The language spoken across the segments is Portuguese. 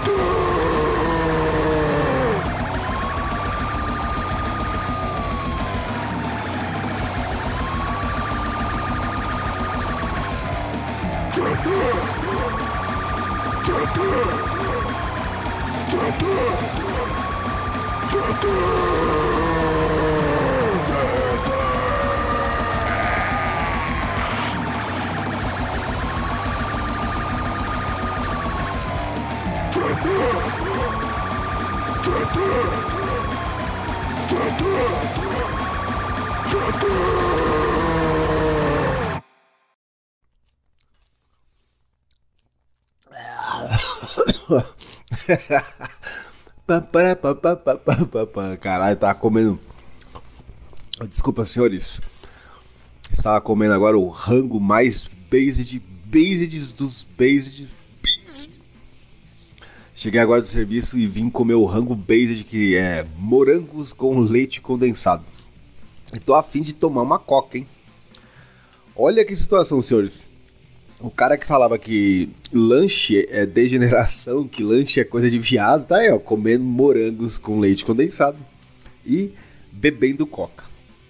Caralho, tava comendo. Desculpa, senhores. Estava comendo agora o rango mais based dos based. Cheguei agora do serviço e vim comer o rango based, que é morangos com leite condensado. E tô a fim de tomar uma coca, hein? Olha que situação, senhores. O cara que falava que lanche é degeneração, que lanche é coisa de viado, tá aí, ó, comendo morangos com leite condensado e bebendo coca.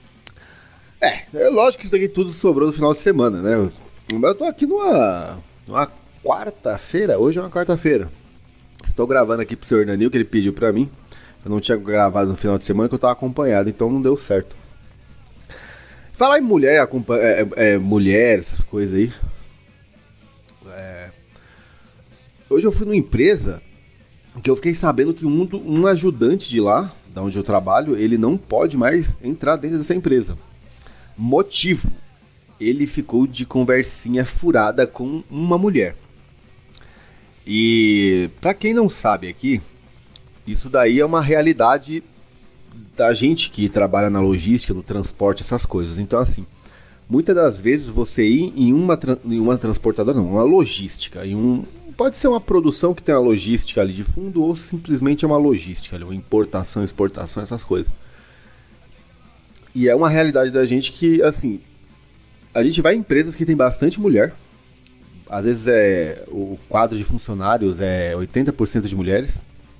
É lógico que isso daqui tudo sobrou no final de semana, né? Mas eu tô aqui numa quarta-feira, hoje é uma quarta-feira. Estou gravando aqui pro seu Hernanil, que ele pediu pra mim. Eu não tinha gravado no final de semana, que eu tava acompanhado, então não deu certo. Falar em mulher, mulher, essas coisas aí. Hoje eu fui numa empresa que eu fiquei sabendo que um ajudante de lá, da onde eu trabalho, ele não pode mais entrar dentro dessa empresa. Motivo: ele ficou de conversinha furada com uma mulher. E pra quem não sabe aqui, isso daí é uma realidade da gente que trabalha na logística, no transporte, essas coisas. Então assim, muitas das vezes você ir em uma transportadora, não, uma logística, pode ser uma produção que tem uma logística ali de fundo, ou simplesmente é uma logística, uma importação, exportação, essas coisas. E é uma realidade da gente que, assim, a gente vai em empresas que tem bastante mulher. Às vezes o quadro de funcionários é 80% de mulheres.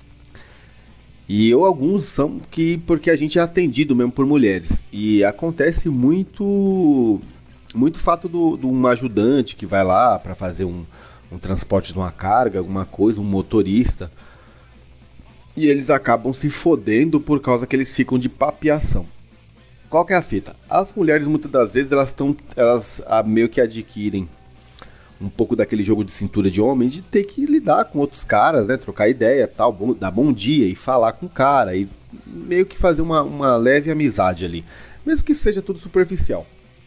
Ou alguns são porque a gente é atendido mesmo por mulheres. E acontece muito fato de um ajudante que vai lá para fazer um transporte de uma carga, alguma coisa, um motorista. E eles acabam se fodendo por causa que eles ficam de papiação. Qual que é a fita? As mulheres, muitas das vezes, elas meio que adquirem um pouco daquele jogo de cintura de homem, de ter que lidar com outros caras, né? Trocar ideia, tal, dar bom dia e falar com o cara, e meio que fazer uma leve amizade ali. Mesmo que seja tudo superficial.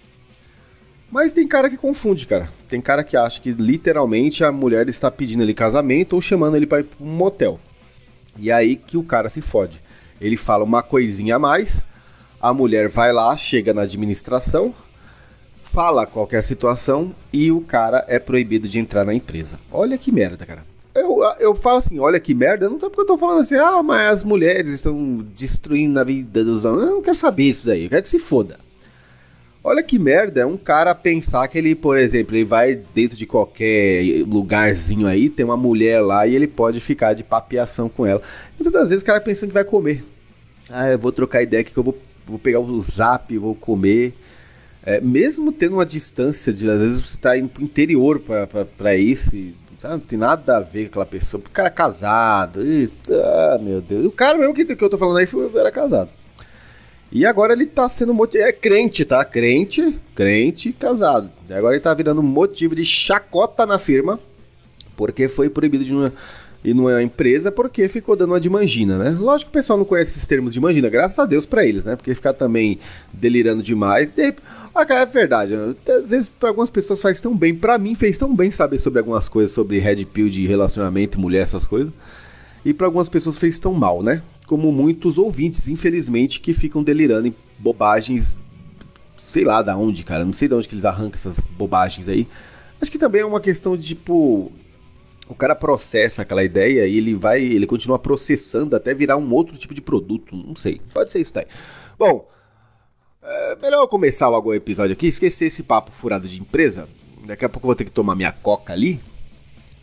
Mas tem cara que confunde, cara. Tem cara que acha que literalmente a mulher está pedindo ele casamento ou chamando ele para ir para um motel. E aí que o cara se fode. Ele fala uma coisinha a mais, a mulher vai lá, chega na administração, fala qual que é a situação e o cara é proibido de entrar na empresa. Olha que merda, cara. Eu falo assim, olha que merda, não é porque eu tô falando assim, mas as mulheres estão destruindo a vida dos homens. Eu não quero saber isso daí, eu quero que se foda. Olha que merda, é um cara pensar que ele, por exemplo, ele vai dentro de qualquer lugarzinho aí, tem uma mulher lá e ele pode ficar de papiação com ela. Muitas das vezes o cara pensando que vai comer. Eu vou trocar ideia aqui que eu vou pegar o zap e vou comer. Mesmo tendo uma distância de, às vezes você tá indo pro interior pra isso, sabe? Não tem nada a ver com aquela pessoa. O cara é casado, eita, meu Deus. O cara mesmo que eu tô falando aí era casado. E agora ele tá sendo crente, tá? Crente, casado. E agora ele tá virando motivo de chacota na firma, porque foi proibido de ir numa empresa porque ficou dando uma de mangina, né? Lógico que o pessoal não conhece esses termos de mangina, graças a Deus pra eles, né? Porque ficar também delirando demais. Cara, é verdade, às vezes pra algumas pessoas faz tão bem. Pra mim fez tão bem saber sobre algumas coisas, sobre red pill de relacionamento, mulher, essas coisas. E pra algumas pessoas fez tão mal, né? Como muitos ouvintes, infelizmente, que ficam delirando em bobagens, sei lá da onde, cara. Não sei de onde que eles arrancam essas bobagens aí. Acho que também é uma questão de, tipo, o cara processa aquela ideia e ele continua processando até virar um outro tipo de produto. Não sei, pode ser isso daí. Bom, melhor eu começar logo o episódio aqui, esquecer esse papo furado de empresa. Daqui a pouco eu vou ter que tomar minha coca ali.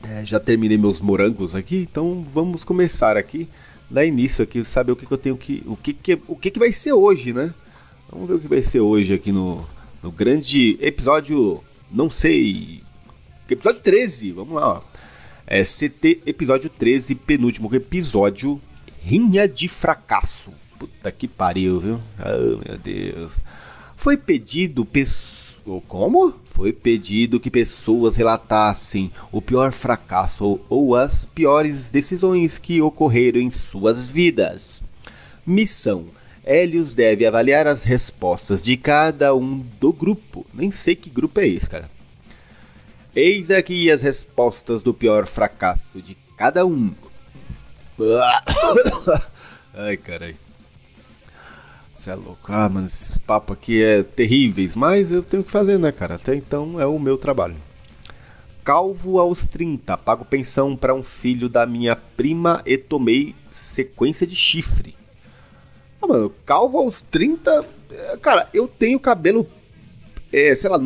Já terminei meus morangos aqui, então vamos começar aqui. Dar início aqui, saber o que eu tenho que. O que vai ser hoje, né? Vamos ver o que vai ser hoje aqui no grande episódio. Não sei. Episódio 13, vamos lá, ó. CT episódio 13, penúltimo episódio. Rinha de fracasso. Puta que pariu, viu? Oh, meu Deus. Foi pedido. Como? Foi pedido que pessoas relatassem o pior fracasso ou as piores decisões que ocorreram em suas vidas. Missão: Helios deve avaliar as respostas de cada um do grupo. Nem sei que grupo é esse, cara. Eis aqui as respostas do pior fracasso de cada um. Ai, caralho. Você é louco. Ah, mano, esses papos aqui é terríveis, mas eu tenho que fazer, né, cara? Até então é o meu trabalho. Calvo aos 30, pago pensão para um filho da minha prima e tomei sequência de chifre. Ah, mano, calvo aos 30... Cara, eu tenho cabelo, sei lá,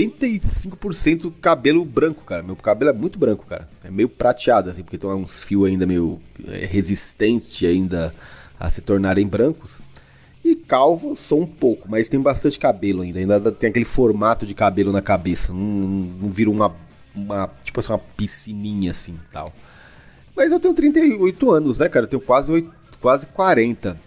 95% cabelo branco, cara. Meu cabelo é muito branco, cara. É meio prateado, assim, porque tem uns fios ainda meio resistentes ainda a se tornarem brancos. E calvo sou um pouco, mas tem bastante cabelo ainda tem aquele formato de cabelo na cabeça, não vira uma tipo assim, uma piscininha assim e tal. Mas eu tenho 38 anos, né, cara? Eu tenho quase 40.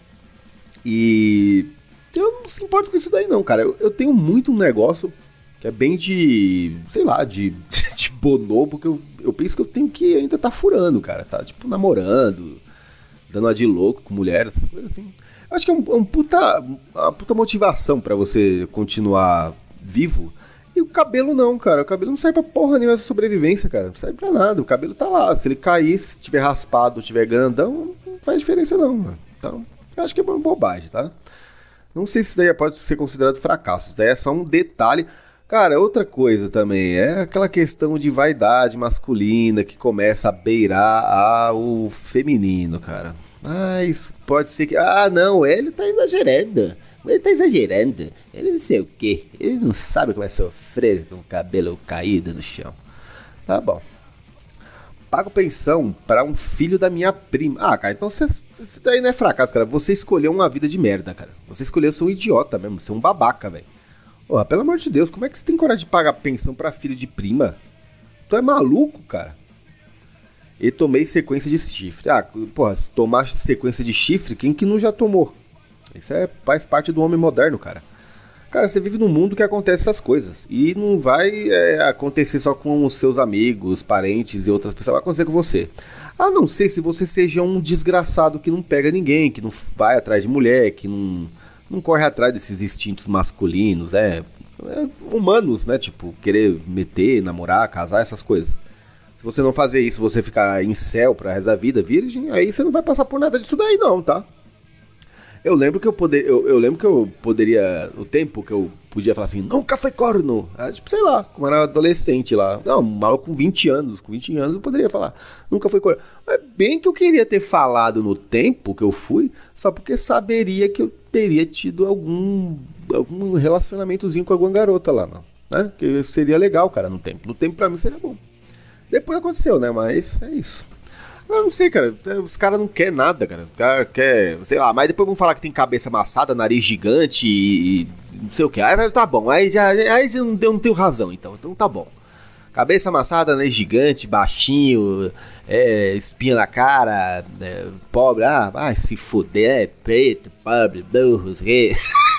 E eu não se importo com isso daí não, cara. Eu tenho muito um negócio que é bem de, sei lá, de bonobo, que eu penso que eu tenho que ainda tá furando, cara. Tá tipo namorando, dando uma de louco com mulher, essas coisas assim. Acho que é uma puta motivação pra você continuar vivo. E o cabelo não, cara. O cabelo não serve pra porra nenhuma essa sobrevivência, cara. Não serve pra nada. O cabelo tá lá. Se ele cair, se tiver raspado, tiver grandão, não faz diferença não, mano. Então, eu acho que é uma bobagem, tá? Não sei se isso daí pode ser considerado fracasso. Isso daí é só um detalhe. Cara, outra coisa também é aquela questão de vaidade masculina que começa a beirar o feminino, cara. Ah, isso pode ser que... Ah, não, ele tá exagerando. Ele tá exagerando. Ele não sei o quê. Ele não sabe como é sofrer com o cabelo caído no chão. Tá bom. Pago pensão para um filho da minha prima. Ah, cara, então você daí não é fracasso, cara. Você escolheu uma vida de merda, cara. Você escolheu ser um idiota mesmo. Ser um babaca, velho. Porra, pelo amor de Deus, como é que você tem coragem de pagar pensão pra filho de prima? Tu é maluco, cara? E tomei sequência de chifre. Ah, porra, se tomar sequência de chifre, quem que não já tomou? Isso faz parte do homem moderno, cara. Cara, você vive num mundo que acontece essas coisas. E não vai acontecer só com os seus amigos, parentes e outras pessoas. Vai acontecer com você. A não ser se você seja um desgraçado que não pega ninguém, que não vai atrás de mulher, que não corre atrás desses instintos masculinos, humanos, né? Tipo, querer meter, namorar, casar, essas coisas. Se você não fazer isso, você ficar em céu pra resto da vida, virgem, aí você não vai passar por nada disso daí não, tá? Eu lembro que eu poderia, o tempo que eu podia falar assim, nunca foi corno. Tipo, sei lá, como era adolescente lá. Não, maluco com 20 anos eu poderia falar, nunca foi corno. Mas bem que eu queria ter falado no tempo que eu fui, só porque saberia que eu teria tido algum relacionamentozinho com alguma garota lá, não, né? Que seria legal, cara, no tempo. No tempo pra mim seria bom. Depois aconteceu, né? Mas é isso. Eu não sei, cara. Os caras não querem nada, cara. O cara quer, sei lá, mas depois vão falar que tem cabeça amassada, nariz gigante e não sei o que. Aí tá bom. Aí eu não tenho razão, então. Então tá bom. Cabeça amassada, nariz gigante, baixinho, espinha na cara, pobre. Ah, vai se fuder, preto, pobre, burro, que...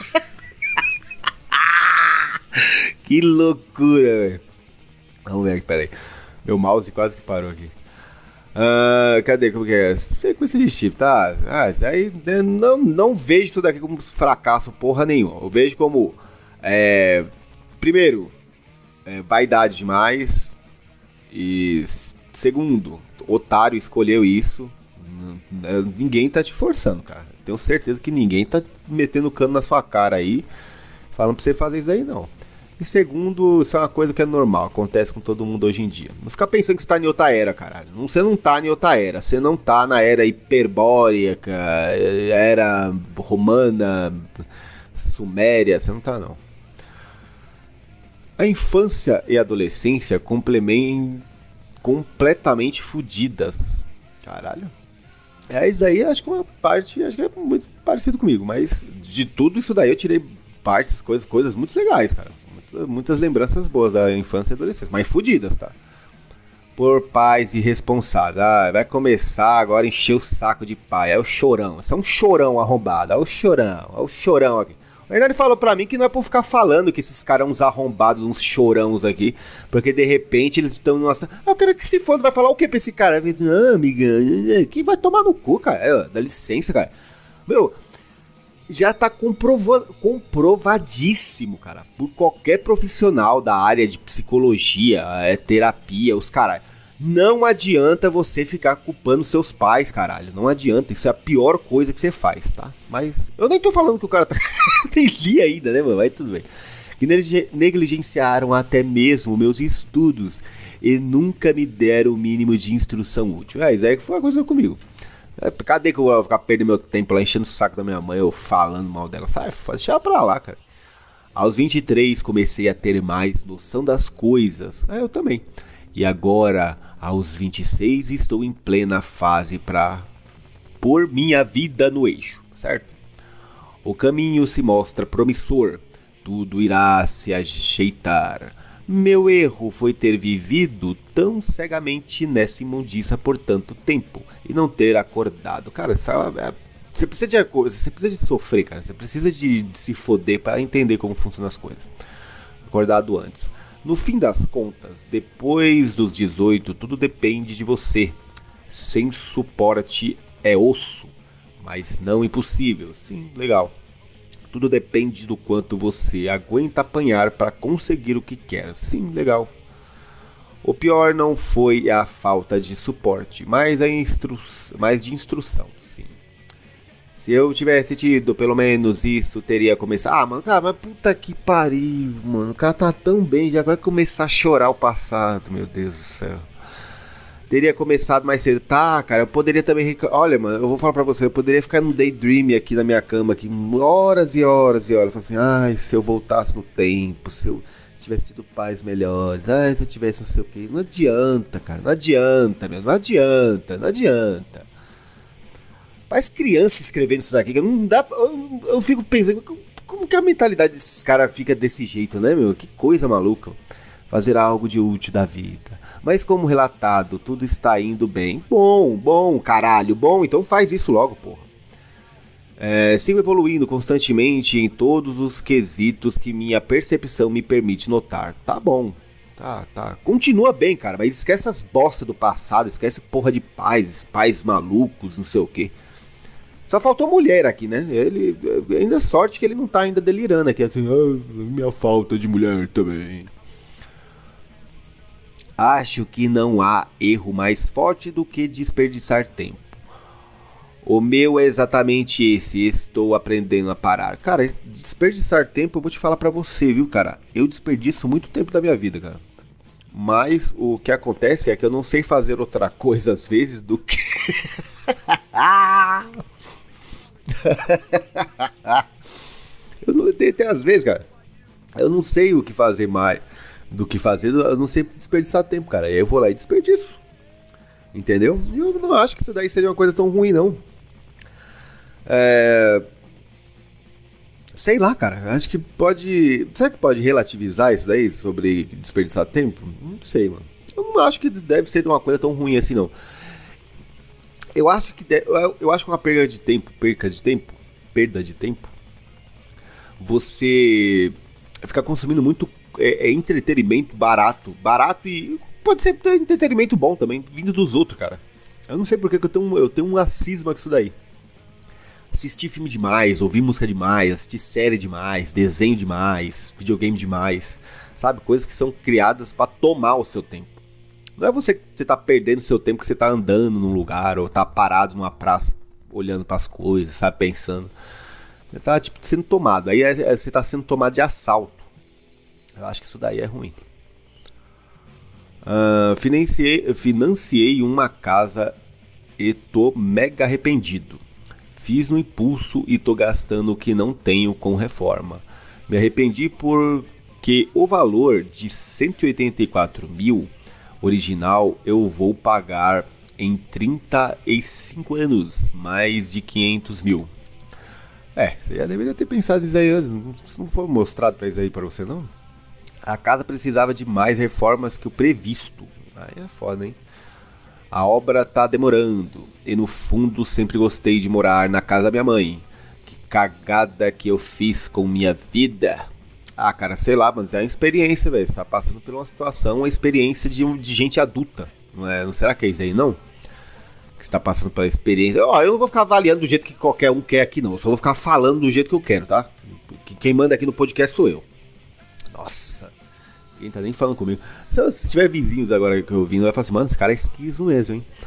Que loucura, velho. Vamos ver aqui, peraí. Meu mouse quase que parou aqui. Cadê? Como que é? Sequência de chip, tá? Isso aí não vejo isso daqui como fracasso porra nenhuma. Eu vejo como primeiro, vaidade demais. E segundo, otário escolheu isso. Ninguém tá te forçando, cara. Tenho certeza que ninguém tá metendo cano na sua cara aí, falando pra você fazer isso aí, não. E segundo, isso é uma coisa que é normal, acontece com todo mundo hoje em dia. Não fica pensando que você tá em outra era, caralho. Você não tá em outra era. Você não tá na era hiperbórea, era romana, suméria. Você não tá, não. A infância e a adolescência completamente fodidas. Caralho. Isso daí acho que uma parte, acho que é muito parecido comigo, mas de tudo isso daí eu tirei partes, coisas muito legais, cara. Muitas lembranças boas da infância e adolescência, mas fodidas, tá? Por pais irresponsáveis. Vai começar agora a encher o saco de pai. É o chorão. Esse é um chorão arrombado. É o chorão aqui. O Hernani falou pra mim que não é por ficar falando que esses caras são uns arrombados, uns chorãos aqui. Porque de repente eles estão numa... eu quero que se foda, vai falar o que pra esse cara? Amiga, que vai tomar no cu, cara. Dá licença, cara. Meu, já tá comprovadíssimo, cara. Por qualquer profissional da área de psicologia, terapia, os caras. Não adianta você ficar culpando seus pais, caralho. Não adianta, isso é a pior coisa que você faz, tá? Mas eu nem tô falando que o cara tá... tem li ainda, né, mano? Mas tudo bem. Que negligenciaram até mesmo meus estudos e nunca me deram o mínimo de instrução útil. Isso aí que foi uma coisa comigo. Cadê que eu vou ficar perdendo meu tempo lá enchendo o saco da minha mãe ou falando mal dela? Sai, deixa ela pra lá, cara. Aos 23 comecei a ter mais noção das coisas. Eu também. E agora, aos 26, estou em plena fase para pôr minha vida no eixo, certo? O caminho se mostra promissor, tudo irá se ajeitar. Meu erro foi ter vivido tão cegamente nessa imundícia por tanto tempo e não ter acordado. Cara, você precisa de sofrer, cara. Você precisa de se foder para entender como funcionam as coisas. Acordado antes. No fim das contas, depois dos 18, tudo depende de você. Sem suporte é osso, mas não impossível. Sim, legal. Tudo depende do quanto você aguenta apanhar para conseguir o que quer. Sim, legal. O pior não foi a falta de suporte, mas de instrução. Sim. Se eu tivesse tido pelo menos isso, teria começado... mano, cara, mas puta que pariu, mano. O cara tá tão bem, já vai começar a chorar o passado, meu Deus do céu. Teria começado mais cedo. Tá, cara, eu poderia também... Olha, mano, eu vou falar pra você, eu poderia ficar no daydream aqui na minha cama, aqui, horas e horas e horas. Falar assim, se eu voltasse no tempo, se eu tivesse tido pais melhores, se eu tivesse não sei o que. Não adianta, cara, não adianta, meu, não adianta. As crianças escrevendo isso daqui, não dá. Eu fico pensando, como que a mentalidade desses caras fica desse jeito, né, meu? Que coisa maluca. Fazer algo de útil da vida. Mas como relatado, tudo está indo bem. Bom, caralho, bom, então faz isso logo, porra. Sigo evoluindo constantemente em todos os quesitos que minha percepção me permite notar. Tá bom. Tá. Continua bem, cara, mas esquece as bostas do passado, esquece porra de pais malucos, não sei o que. Só faltou mulher aqui, né? Ele ainda sorte que ele não tá ainda delirando aqui, assim, minha falta de mulher também. Acho que não há erro mais forte do que desperdiçar tempo. O meu é exatamente esse, estou aprendendo a parar. Cara, desperdiçar tempo eu vou te falar pra você, viu, cara? Eu desperdiço muito tempo da minha vida, cara. Mas o que acontece é que eu não sei fazer outra coisa às vezes do que... Tem às vezes, cara, eu não sei o que fazer mais do que fazer, eu não sei desperdiçar tempo, cara. Aí eu vou lá e desperdiço. Entendeu? E eu não acho que isso daí seria uma coisa tão ruim, não. Sei lá, cara. Acho que pode... Será que pode relativizar isso daí sobre desperdiçar tempo? Não sei, mano. Eu não acho que deve ser uma coisa tão ruim assim, não. Eu acho que uma perda de tempo, você ficar consumindo muito entretenimento barato e pode ser entretenimento bom também, vindo dos outros, cara. Eu não sei porque que eu tenho uma cisma com isso daí. Assistir filme demais, ouvir música demais, assistir série demais, desenho demais, videogame demais, sabe? Coisas que são criadas pra tomar o seu tempo. Não é você tá perdendo seu tempo que você tá andando num lugar ou tá parado numa praça olhando pras coisas, sabe? Pensando. Você tá, tipo, sendo tomado. Aí você tá sendo tomado de assalto. Eu acho que isso daí é ruim. Financiei uma casa e tô mega arrependido. Fiz no impulso e tô gastando o que não tenho com reforma. Me arrependi porque o valor de 184 mil original, eu vou pagar em 35 anos mais de 500 mil. Você já deveria ter pensado nisso aí antes. Não foi mostrado pra isso aí pra você, não? A casa precisava de mais reformas que o previsto. Aí é foda, hein? A obra tá demorando. E no fundo sempre gostei de morar na casa da minha mãe. Que cagada que eu fiz com minha vida. Ah, cara, sei lá, mas é uma experiência, velho. Você tá passando por uma situação, uma experiência de gente adulta. Não é? Não será que é isso aí, não? Que você tá passando pela experiência. Eu não vou ficar avaliando do jeito que qualquer um quer aqui, não. Eu só vou ficar falando do jeito que eu quero, tá? Quem manda aqui no podcast sou eu. Nossa. Ninguém tá nem falando comigo. Se tiver vizinhos agora que eu vindo, vai falar assim, mano, esse cara é esquizo mesmo, hein?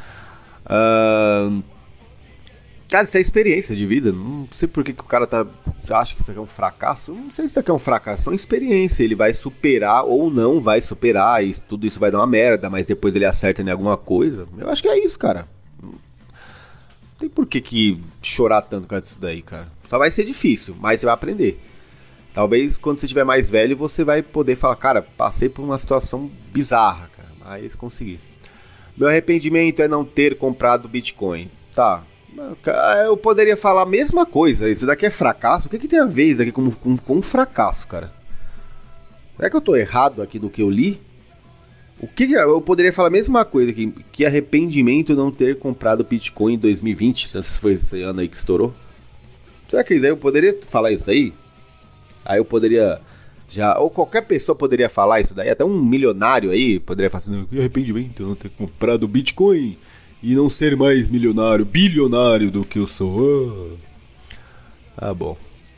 Cara, isso é experiência de vida. Não sei por que o cara acha que isso aqui é um fracasso. Não sei se isso aqui é um fracasso. É uma experiência. Ele vai superar ou não vai superar. E tudo isso vai dar uma merda, mas depois ele acerta em alguma coisa. Eu acho que é isso, cara. Não tem por que chorar tanto com isso daí, cara. Só vai ser difícil, mas você vai aprender. Talvez quando você estiver mais velho, você vai poder falar, cara, passei por uma situação bizarra, cara, mas consegui. Meu arrependimento é não ter comprado Bitcoin. Tá, eu poderia falar a mesma coisa, isso daqui é fracasso? O que tem a ver isso aqui com um fracasso, cara? Será que eu tô errado aqui do que eu li? Eu poderia falar a mesma coisa aqui, que arrependimento não ter comprado Bitcoin em 2020, se foi esse ano aí que estourou. Será que eu poderia falar isso daí? Aí eu poderia ou qualquer pessoa poderia falar isso daí, até um milionário aí poderia falar assim, que arrependimento não ter comprado Bitcoin e não ser mais bilionário do que eu sou. Bom.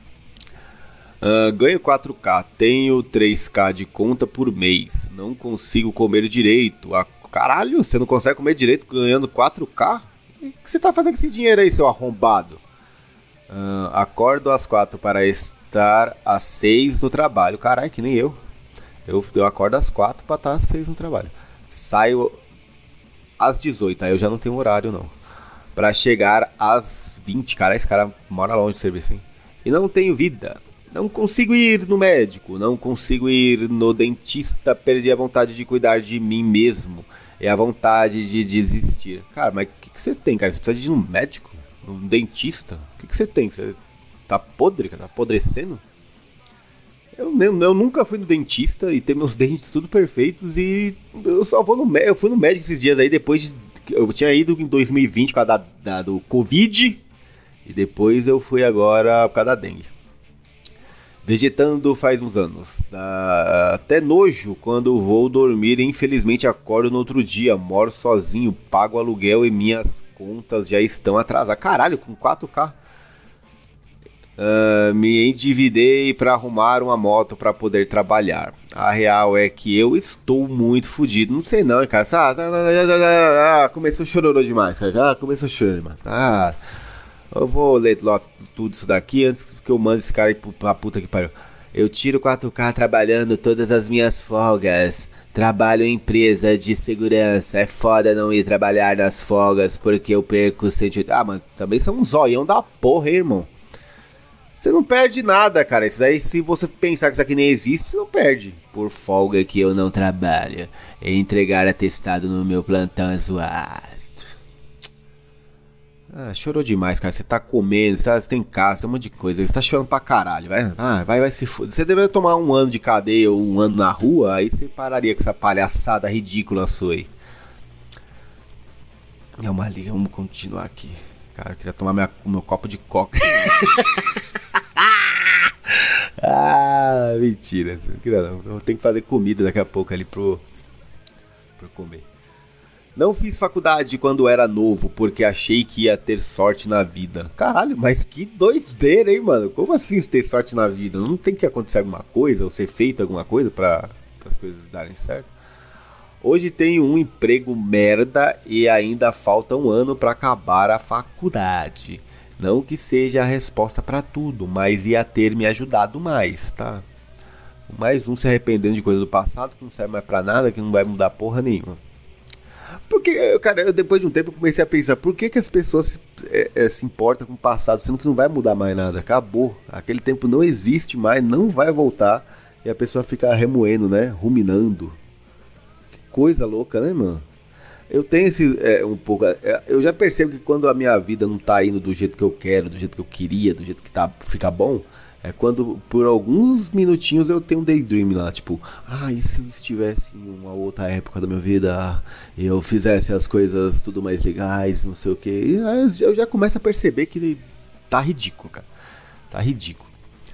Ganho 4K, tenho 3K de conta por mês, não consigo comer direito. Caralho, você não consegue comer direito ganhando 4K? O que você tá fazendo com esse dinheiro aí, seu arrombado? Acordo às 4 para estar às 6 no trabalho. Caralho, que nem eu. Eu acordo às 4 para estar às 6 no trabalho. Saio às 18, aí eu já não tenho horário, não. Para chegar às 20. Cara, esse cara mora longe do serviço, hein? E não tenho vida. Não consigo ir no médico. Não consigo ir no dentista. Perdi a vontade de cuidar de mim mesmo. É a vontade de desistir. Cara, mas o que você tem, cara? Você precisa de ir no médico? Um dentista? O que você tem? Você tá podre, cara? Tá apodrecendo? Eu nunca fui no dentista e tenho meus dentes tudo perfeitos e eu só vou no médico. Eu fui no médico esses dias aí depois eu tinha ido em 2020 por causa do Covid e depois eu fui agora por causa da dengue. Vegetando faz uns anos. Dá até nojo quando vou dormir e infelizmente acordo no outro dia. Moro sozinho, pago aluguel e minhas contas já estão atrasadas. Caralho, com 4K. Me endividei para arrumar uma moto para poder trabalhar. A real é que eu estou muito fodido. Não sei não, cara. Começou chororô demais, cara. Começou chororô demais. Eu vou ler tudo isso daqui antes que eu mande esse cara aí pra puta que pariu. Eu tiro 4K trabalhando todas as minhas folgas. Trabalho em empresa de segurança. É foda não ir trabalhar nas folgas porque eu perco 180. Mas também são um zoião da porra, hein, irmão. Você não perde nada, cara. Isso daí, se você pensar que isso aqui nem existe, você não perde. Por folga que eu não trabalho. Entregar atestado no meu plantão zoado. Chorou demais, cara. Você tá comendo, você tem casa, tem um monte de coisa. Você tá chorando pra caralho. Vai se foder. Você deveria tomar um ano de cadeia ou um ano na rua. Aí você pararia com essa palhaçada ridícula sua aí. É uma liga, vamos continuar aqui. Cara, eu queria tomar o meu copo de coca. Mentira. Não queria não. Eu tenho que fazer comida daqui a pouco ali pra comer. Não fiz faculdade quando era novo, porque achei que ia ter sorte na vida. Caralho, mas que doideira, hein, mano? Como assim ter sorte na vida? Não tem que acontecer alguma coisa, ou ser feito alguma coisa pra as coisas darem certo? Hoje tenho um emprego merda e ainda falta um ano pra acabar a faculdade. Não que seja a resposta pra tudo, mas ia ter me ajudado mais, tá? Mais um se arrependendo de coisa do passado que não serve mais pra nada, que não vai mudar porra nenhuma. Porque, cara, depois de um tempo eu comecei a pensar, por que as pessoas se importam com o passado, sendo que não vai mudar mais nada? Acabou. Aquele tempo não existe mais, não vai voltar. E a pessoa fica remoendo, né? Ruminando. coisa louca, né, mano? Eu tenho esse, um pouco, eu já percebo que quando a minha vida não tá indo do jeito que eu quero, do jeito que eu queria, do jeito que fica bom, é quando por alguns minutinhos eu tenho um daydream lá, tipo, e se eu estivesse em uma outra época da minha vida, e eu fizesse as coisas tudo mais legais, não sei o que, e aí eu já começo a perceber que tá ridículo, cara, tá ridículo.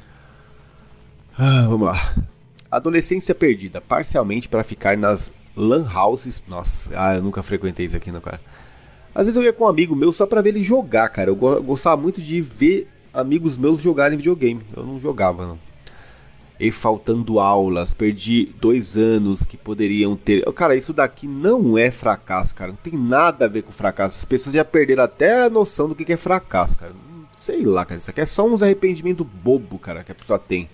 Vamos lá. Adolescência perdida, parcialmente para ficar nas lan houses. Nossa, eu nunca frequentei isso aqui, não, cara. Às vezes eu ia com um amigo meu só pra ver ele jogar, cara. Eu gostava muito de ver amigos meus jogarem videogame. Eu não jogava, não. E faltando aulas, perdi 2 anos que poderiam ter. Cara, isso daqui não é fracasso, cara. Não tem nada a ver com fracasso. As pessoas já perderam até a noção do que é fracasso, cara. Sei lá, cara. Isso aqui é só uns arrependimentos bobo, cara, que a pessoa tem.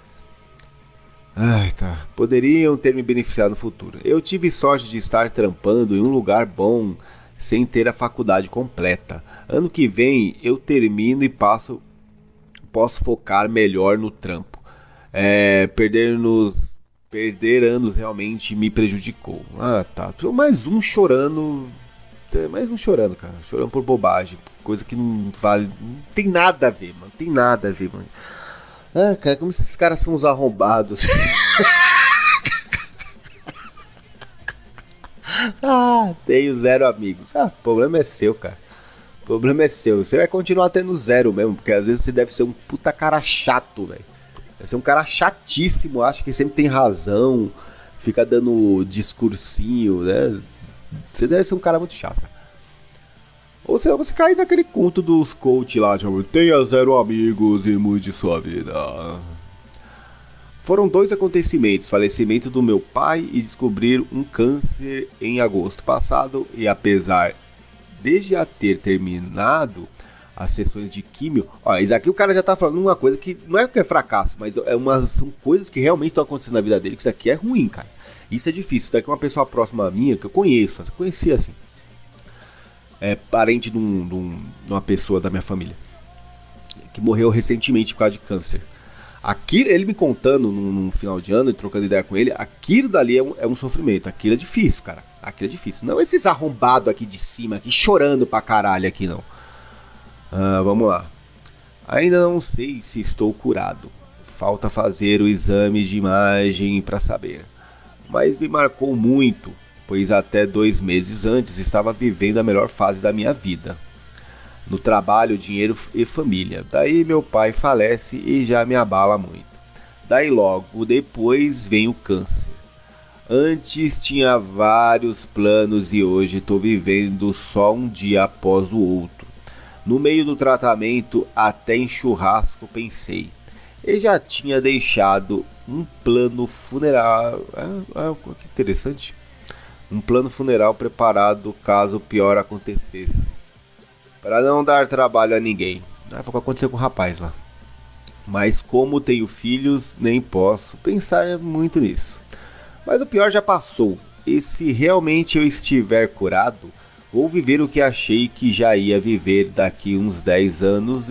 Tá. Poderiam ter me beneficiado no futuro. Eu tive sorte de estar trampando em um lugar bom sem ter a faculdade completa. Ano que vem eu termino e posso focar melhor no trampo. Perder anos realmente me prejudicou. Tá. Mais um chorando. Mais um chorando, cara. Chorando por bobagem. Coisa que não vale. Não tem nada a ver, mano. Tem nada a ver, mano. Cara, como esses caras são uns arrombados. Tenho 0 amigos. O problema é seu, cara. O problema é seu. Você vai continuar tendo 0 mesmo, porque às vezes você deve ser um puta cara chato, velho. Deve ser um cara chatíssimo, acha que sempre tem razão, fica dando discursinho, né? Você deve ser um cara muito chato, cara. Ou senão você cai naquele conto dos coach lá, tipo, tenha 0 amigos e mude sua vida. Foram 2 acontecimentos, falecimento do meu pai e descobrir um câncer em agosto passado. E apesar de já ter terminado as sessões de químio, isso aqui o cara já tá falando uma coisa que não é que é fracasso, mas são coisas que realmente estão acontecendo na vida dele, que isso aqui é ruim, cara. Isso é difícil, isso daqui é uma pessoa próxima a minha, que eu conhecia assim. Parente de uma pessoa da minha família que morreu recentemente por causa de câncer. Aquilo, ele me contando num final de ano e trocando ideia com ele, aquilo dali é um sofrimento. Aquilo é difícil, cara. Aquilo é difícil. Não esses arrombados aqui de cima, aqui chorando pra caralho aqui, não. Vamos lá. Ainda não sei se estou curado. Falta fazer o exame de imagem pra saber. Mas me marcou muito, pois até 2 meses antes estava vivendo a melhor fase da minha vida. No trabalho, dinheiro e família. Daí meu pai falece e já me abala muito. Daí logo depois vem o câncer. Antes tinha vários planos e hoje estou vivendo só um dia após o outro. No meio do tratamento, até em churrasco pensei. E já tinha deixado um plano funeral. Que interessante. Um plano funeral preparado caso o pior acontecesse. Para não dar trabalho a ninguém. Foi o que aconteceu com o rapaz lá. Mas como tenho filhos, nem posso pensar muito nisso. Mas o pior já passou. E se realmente eu estiver curado, vou viver o que achei que já ia viver daqui uns 10 anos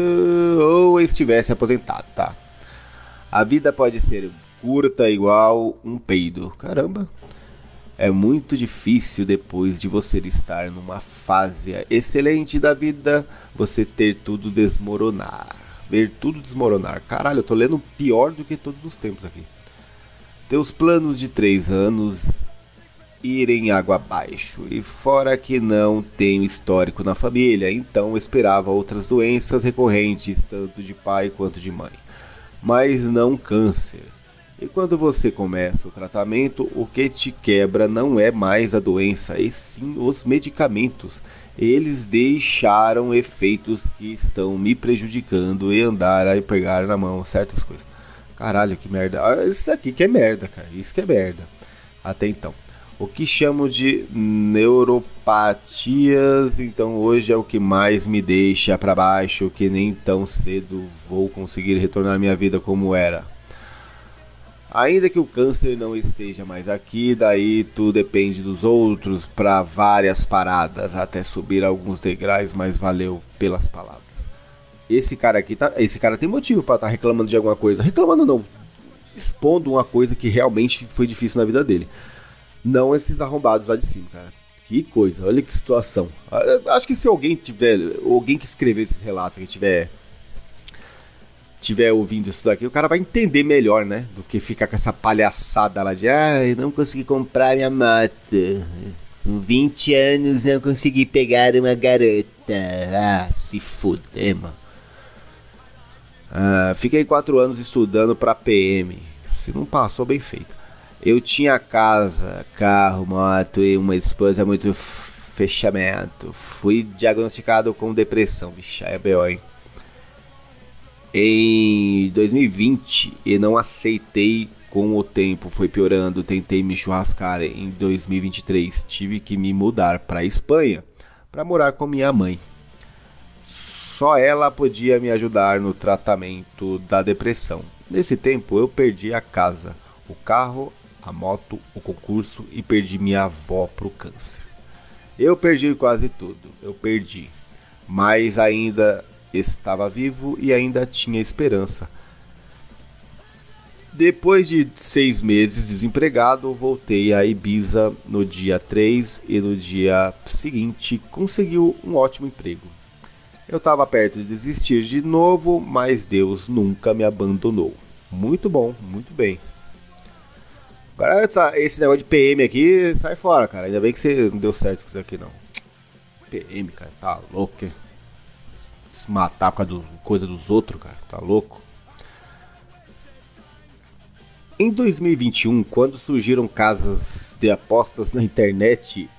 ou estivesse aposentado, tá? A vida pode ser curta igual um peido. Caramba. É muito difícil depois de você estar numa fase excelente da vida, você ter tudo desmoronar. Ver tudo desmoronar. Caralho, eu tô lendo pior do que todos os tempos aqui. Teus planos de 3 anos irem água abaixo. E fora que não tenho histórico na família, então esperava outras doenças recorrentes, tanto de pai quanto de mãe. Mas não câncer. E quando você começa o tratamento, o que te quebra não é mais a doença, e sim os medicamentos. Eles deixaram efeitos que estão me prejudicando e andar a pegar na mão certas coisas. Caralho, que merda. Isso aqui que é merda, cara. Isso que é merda. Até então. O que chamo de neuropatias, então hoje é o que mais me deixa pra baixo, que nem tão cedo vou conseguir retornar minha vida como era. Ainda que o câncer não esteja mais aqui, daí tudo depende dos outros para várias paradas, até subir alguns degraus, mas valeu pelas palavras. Esse cara tem motivo para estar reclamando de alguma coisa. Reclamando não, expondo uma coisa que realmente foi difícil na vida dele. Não esses arrombados lá de cima, cara. Que coisa, olha que situação. Acho que se alguém que escreveu esses relatos, que tiver ouvindo isso daqui, o cara vai entender melhor, né? Do que ficar com essa palhaçada lá de não consegui comprar minha moto. Com 20 anos não consegui pegar uma garota. Se fuder, mano. Fiquei 4 anos estudando pra PM. Se não passou, bem feito. Eu tinha casa, carro, moto e uma esposa muito fechamento. Fui diagnosticado com depressão. Vixe, é B.O., hein? Em 2020, eu não aceitei com o tempo. Foi piorando, tentei me churrascar. Em 2023, tive que me mudar pra Espanha pra morar com minha mãe. Só ela podia me ajudar no tratamento da depressão. Nesse tempo, eu perdi a casa, o carro, a moto, o concurso e perdi minha avó pro câncer. Eu perdi quase tudo, mas ainda estava vivo e ainda tinha esperança. Depois de 6 meses desempregado, voltei a Ibiza no dia 3 e no dia seguinte consegui um ótimo emprego. Eu estava perto de desistir de novo, mas Deus nunca me abandonou. Muito bom, muito bem. Agora esse negócio de PM aqui, sai fora, cara. Ainda bem que você não deu certo com isso aqui, não. PM, cara, tá louco, hein? Se matar por causa coisa dos outros, cara, tá louco. Em 2021, quando surgiram casas de apostas na internet,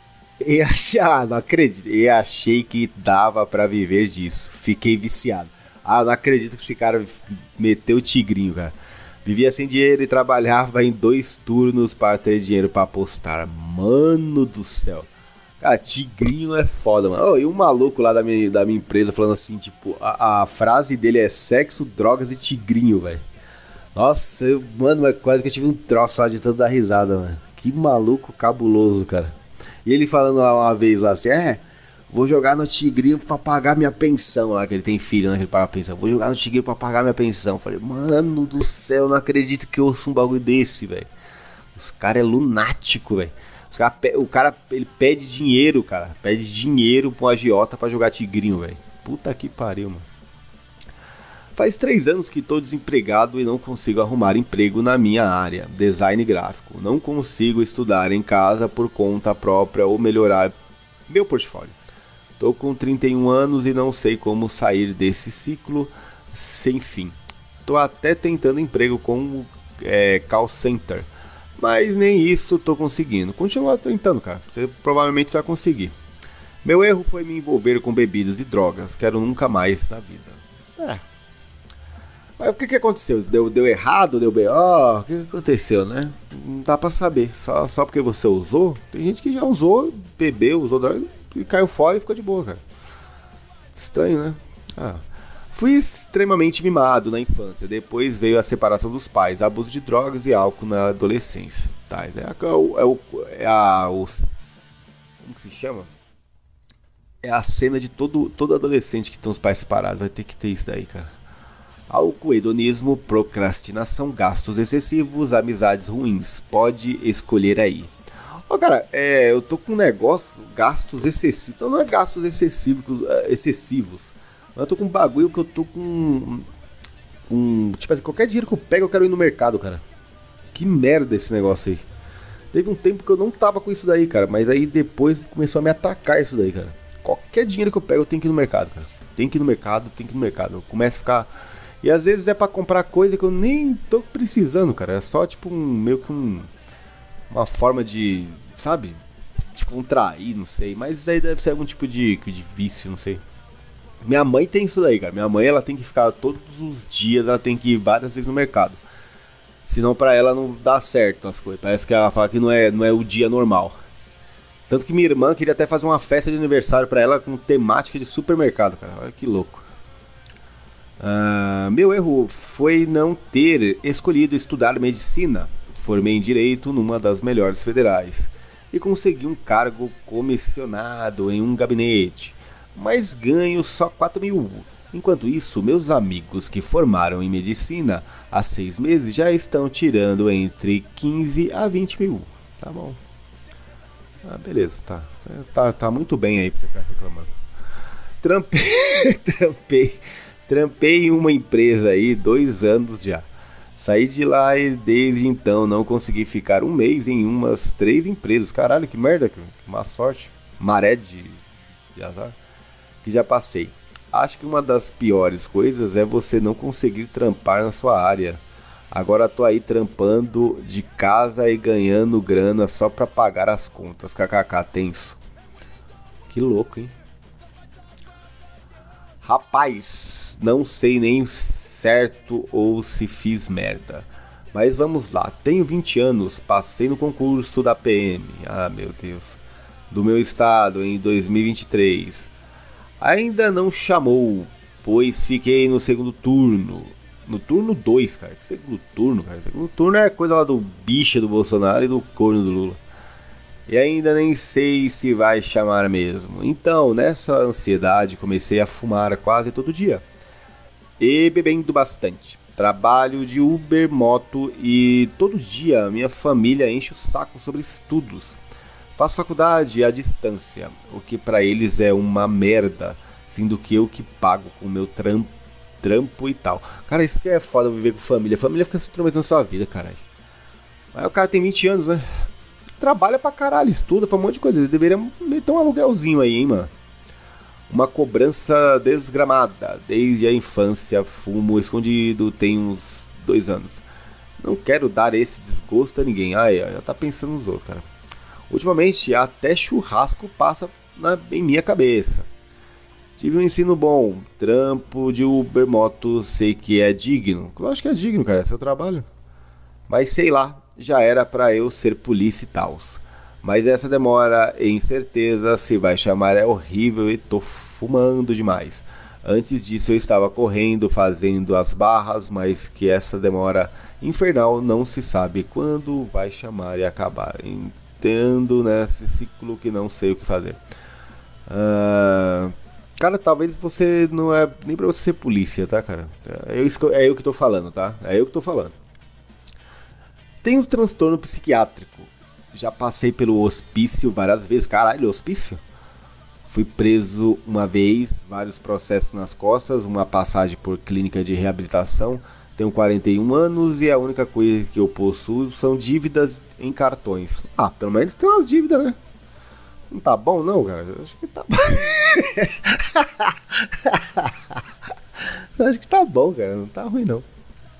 não acredito, eu achei que dava pra viver disso. Fiquei viciado. Não acredito que esse cara meteu o tigrinho, cara. Vivia sem dinheiro e trabalhava em 2 turnos para ter dinheiro para apostar. Mano do céu. Cara, tigrinho é foda, mano. E um maluco lá da minha empresa falando assim, tipo, a frase dele é sexo, drogas e tigrinho, velho. Nossa, mano, quase que eu tive um troço lá de tanto dar risada, mano. Que maluco cabuloso, cara. E ele falando lá uma vez lá assim, vou jogar no tigrinho pra pagar minha pensão. Lá que ele tem filho, né, que ele paga a pensão. Vou jogar no tigrinho pra pagar minha pensão. Falei, mano do céu, não acredito que eu ouço um bagulho desse, velho. Os caras é lunático, velho. O cara, ele pede dinheiro, cara. Pede dinheiro pra um agiota pra jogar tigrinho, velho. Puta que pariu, mano. Faz 3 anos que tô desempregado e não consigo arrumar emprego na minha área, design gráfico. Não consigo estudar em casa por conta própria ou melhorar meu portfólio. Tô com 31 anos e não sei como sair desse ciclo sem fim. Tô até tentando emprego como call center, mas nem isso tô conseguindo. Continua tentando, cara. Você provavelmente vai conseguir. Meu erro foi me envolver com bebidas e drogas. Quero nunca mais na vida. Mas o que aconteceu? Deu errado? Deu B.O.? O que aconteceu, né? Não dá pra saber. Só porque você usou? Tem gente que já usou, bebeu, usou droga e caiu fora e ficou de boa, cara. Estranho, né? Fui extremamente mimado na infância. Depois veio a separação dos pais, abuso de drogas e álcool na adolescência. Tá, como que se chama? É a cena de todo adolescente que tem os pais separados. Vai ter que ter isso daí, cara. Álcool, hedonismo, procrastinação, gastos excessivos, amizades ruins. Pode escolher aí. Cara, eu tô com um negócio, gastos excessivos. Então não é gastos excessivos. Mas eu tô com um bagulho que eu tô com tipo assim, qualquer dinheiro que eu pego eu quero ir no mercado, cara. Que merda esse negócio aí. Teve um tempo que eu não tava com isso daí, cara. Mas aí depois começou a me atacar isso daí, cara. Qualquer dinheiro que eu pego eu tenho que ir no mercado, cara. Tem que ir no mercado. Eu começo a ficar... E às vezes é pra comprar coisa que eu nem tô precisando, cara. É só tipo meio que uma forma de, sabe, descontrair, não sei. Mas isso aí deve ser algum tipo de vício, não sei. Minha mãe tem isso daí, cara. Minha mãe, ela tem que ficar todos os dias, ela tem que ir várias vezes no mercado. Senão pra ela não dá certo as coisas. Parece que ela fala que não é o dia normal. Tanto que minha irmã queria até fazer uma festa de aniversário pra ela com temática de supermercado, cara. Olha que louco. Meu erro foi não ter escolhido estudar medicina. Formei em direito numa das melhores federais e consegui um cargo comissionado em um gabinete, mas ganho só 4 mil. Enquanto isso, meus amigos que formaram em medicina há 6 meses já estão tirando entre 15 a 20 mil. Tá bom. Ah, beleza, tá. Tá muito bem aí pra você ficar reclamando. Trampei, trampei, trampei em uma empresa aí 2 anos já. Saí de lá e desde então não consegui ficar um mês em umas 3 empresas. Caralho, que merda, que má sorte. Maré de azar que já passei. Acho que uma das piores coisas é você não conseguir trampar na sua área. Agora tô aí trampando de casa e ganhando grana só pra pagar as contas. KKK, tenso. Que louco, hein? Rapaz, não sei nem certo ou se fiz merda. Mas vamos lá, tenho 20 anos, passei no concurso da PM. Ah, meu Deus. Do meu estado em 2023. Ainda não chamou, pois fiquei no segundo turno. No turno 2, cara. Que segundo turno, cara? Segundo turno é coisa lá do bicha do Bolsonaro e do corno do Lula. E ainda nem sei se vai chamar mesmo. Então, nessa ansiedade, comecei a fumar quase todo dia. E bebendo bastante. Trabalho de Uber, moto e todo dia minha família enche o saco sobre estudos. Faço faculdade à distância, o que pra eles é uma merda, sendo que eu que pago com o meu trampo e tal. Cara, isso que é foda viver com família. A família fica se intrometendo na sua vida, caralho. Mas o cara tem 20 anos, né? Trabalha pra caralho, estuda, faz um monte de coisa. Ele deveria meter um aluguelzinho aí, hein, mano. Uma cobrança desgramada. Desde a infância, fumo escondido, tem uns 2 anos. Não quero dar esse desgosto a ninguém. Ai, já tá pensando nos outros, cara. Ultimamente, até churrasco passa em minha cabeça. Tive um ensino bom, trampo de Uber moto, sei que é digno. Lógico que é digno, cara, é seu trabalho. Mas sei lá, já era pra eu ser polícia e tals. Mas essa demora em certeza se vai chamar é horrível e tô fumando demais. Antes disso eu estava correndo, fazendo as barras, mas que essa demora infernal não se sabe quando vai chamar e acabar. Entrando nesse ciclo que não sei o que fazer. Cara, talvez você não é nem pra você ser polícia, tá, cara? É eu que tô falando, tá? É eu que tô falando. Tenho transtorno psiquiátrico. Já passei pelo hospício várias vezes. Caralho, hospício? Fui preso uma vez, vários processos nas costas, uma passagem por clínica de reabilitação. Tenho 41 anos e a única coisa que eu possuo são dívidas em cartões. Ah, pelo menos tem umas dívidas, né? Não tá bom não, cara? Eu acho que tá bom. Eu acho que tá bom, cara. Não tá ruim não.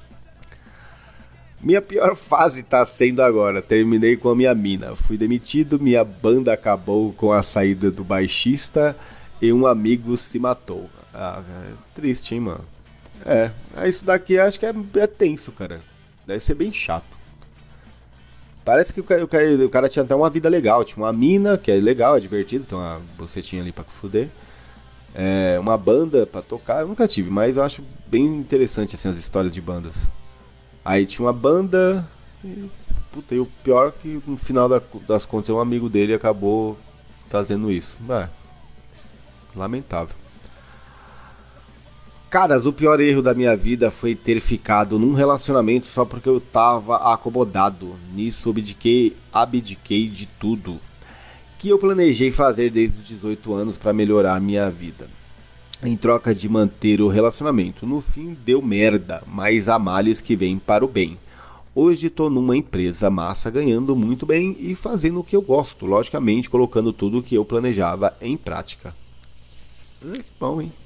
Minha pior fase tá sendo agora. Terminei com a minha mina. Fui demitido, minha banda acabou com a saída do baixista e um amigo se matou. Ah, cara, triste, hein, mano? Isso daqui acho que é tenso, cara. Deve ser bem chato. Parece que o cara tinha até uma vida legal. Tinha uma mina, que é legal, é divertido. Tem uma bocetinha ali pra fuder. Uma banda pra tocar. Eu nunca tive, mas eu acho bem interessante assim, as histórias de bandas. Aí tinha uma banda e, puta, e o pior é que no final das contas um amigo dele acabou fazendo isso. Lamentável. Caras, o pior erro da minha vida foi ter ficado num relacionamento só porque eu tava acomodado. Nisso abdiquei de tudo que eu planejei fazer desde os 18 anos pra melhorar a minha vida. Em troca de manter o relacionamento. No fim deu merda, mas há males que vêm para o bem. Hoje tô numa empresa massa, ganhando muito bem e fazendo o que eu gosto, logicamente colocando tudo o que eu planejava em prática. Que bom, hein?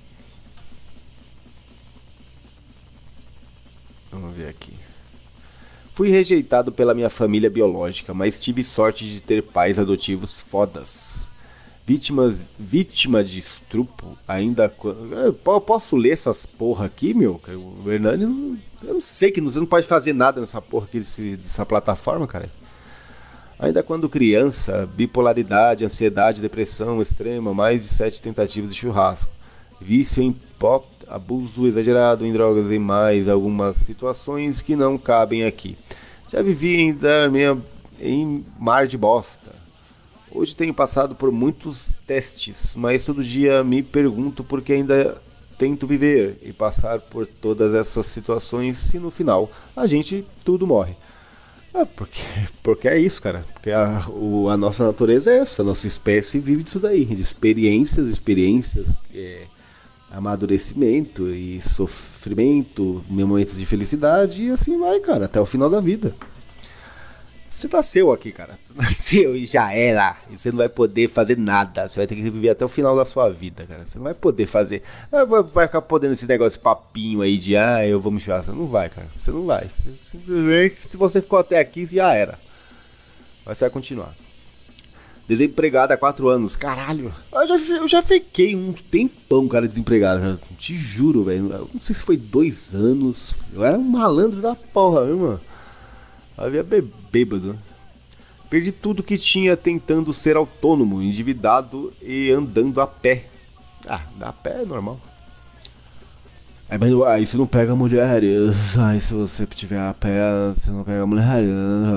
Vamos ver aqui. Fui rejeitado pela minha família biológica, mas tive sorte de ter pais adotivos fodas. Vítima de estupro, ainda... Eu posso ler essas porra aqui, meu? O Hernani, eu não sei, que você não pode fazer nada nessa porra aqui, dessa plataforma, cara. Ainda quando criança, bipolaridade, ansiedade, depressão extrema, mais de 7 tentativas de churrasco. Vício em pó, abuso exagerado em drogas e mais algumas situações que não cabem aqui. Já vivi em mar de bosta. Hoje tenho passado por muitos testes, mas todo dia me pergunto por que ainda tento viver e passar por todas essas situações se no final a gente tudo morre. Porque é isso, cara. Porque a nossa natureza é essa. A nossa espécie vive disso daí. De experiências, amadurecimento e sofrimento, momentos de felicidade e assim vai, cara, até o final da vida. Você nasceu aqui, cara. Nasceu e já era. E você não vai poder fazer nada. Você vai ter que viver até o final da sua vida, cara. Você não vai poder fazer. Vai ficar podendo esse negócio papinho aí de eu vou me enxugar. Você não vai, cara. Você não vai. Simplesmente, se você ficou até aqui, já era. Mas você vai continuar. Desempregado há 4 anos. Caralho. Eu já fiquei um tempão, cara, desempregado, cara. Te juro, velho. Não sei se foi 2 anos. Eu era um malandro da porra, viu, mano? Havia bêbado. Perdi tudo que tinha tentando ser autônomo, endividado e andando a pé. A pé é normal. Mas aí você não pega mulheres. Se você tiver a pé, você não pega mulheres.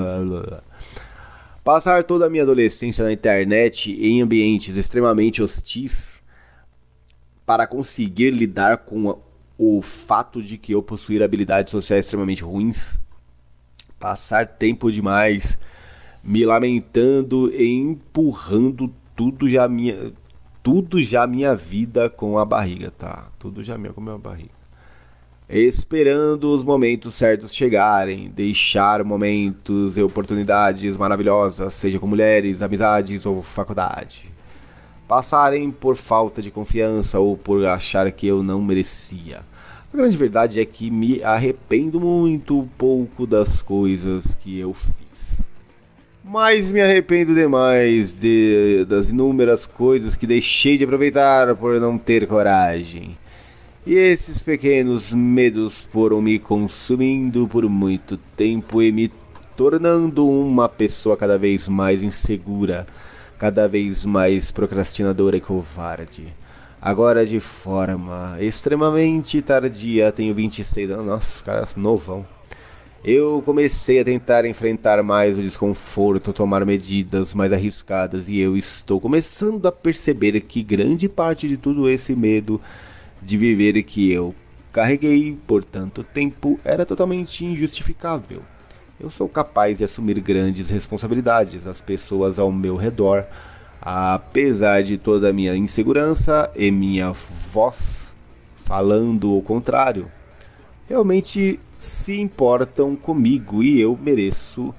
Passar toda a minha adolescência na internet em ambientes extremamente hostis para conseguir lidar com o fato de que eu possuir habilidades sociais extremamente ruins. Passar tempo demais me lamentando e empurrando tudo já minha vida com a barriga, tá? Tudo já minha com a minha barriga. Esperando os momentos certos chegarem, deixar momentos e oportunidades maravilhosas, seja com mulheres, amizades ou faculdade, passarem por falta de confiança ou por achar que eu não merecia. A grande verdade é que me arrependo muito pouco das coisas que eu fiz. Mas me arrependo demais das inúmeras coisas que deixei de aproveitar por não ter coragem. E esses pequenos medos foram me consumindo por muito tempo e me tornando uma pessoa cada vez mais insegura, cada vez mais procrastinadora e covarde. Agora de forma extremamente tardia, tenho 26 anos, nossa, cara, novão. Eu comecei a tentar enfrentar mais o desconforto, tomar medidas mais arriscadas e eu estou começando a perceber que grande parte de todo esse medo de viver que eu carreguei por tanto tempo era totalmente injustificável. Eu sou capaz de assumir grandes responsabilidades, as pessoas ao meu redor, apesar de toda a minha insegurança e minha voz falando o contrário, realmente se importam comigo e eu mereço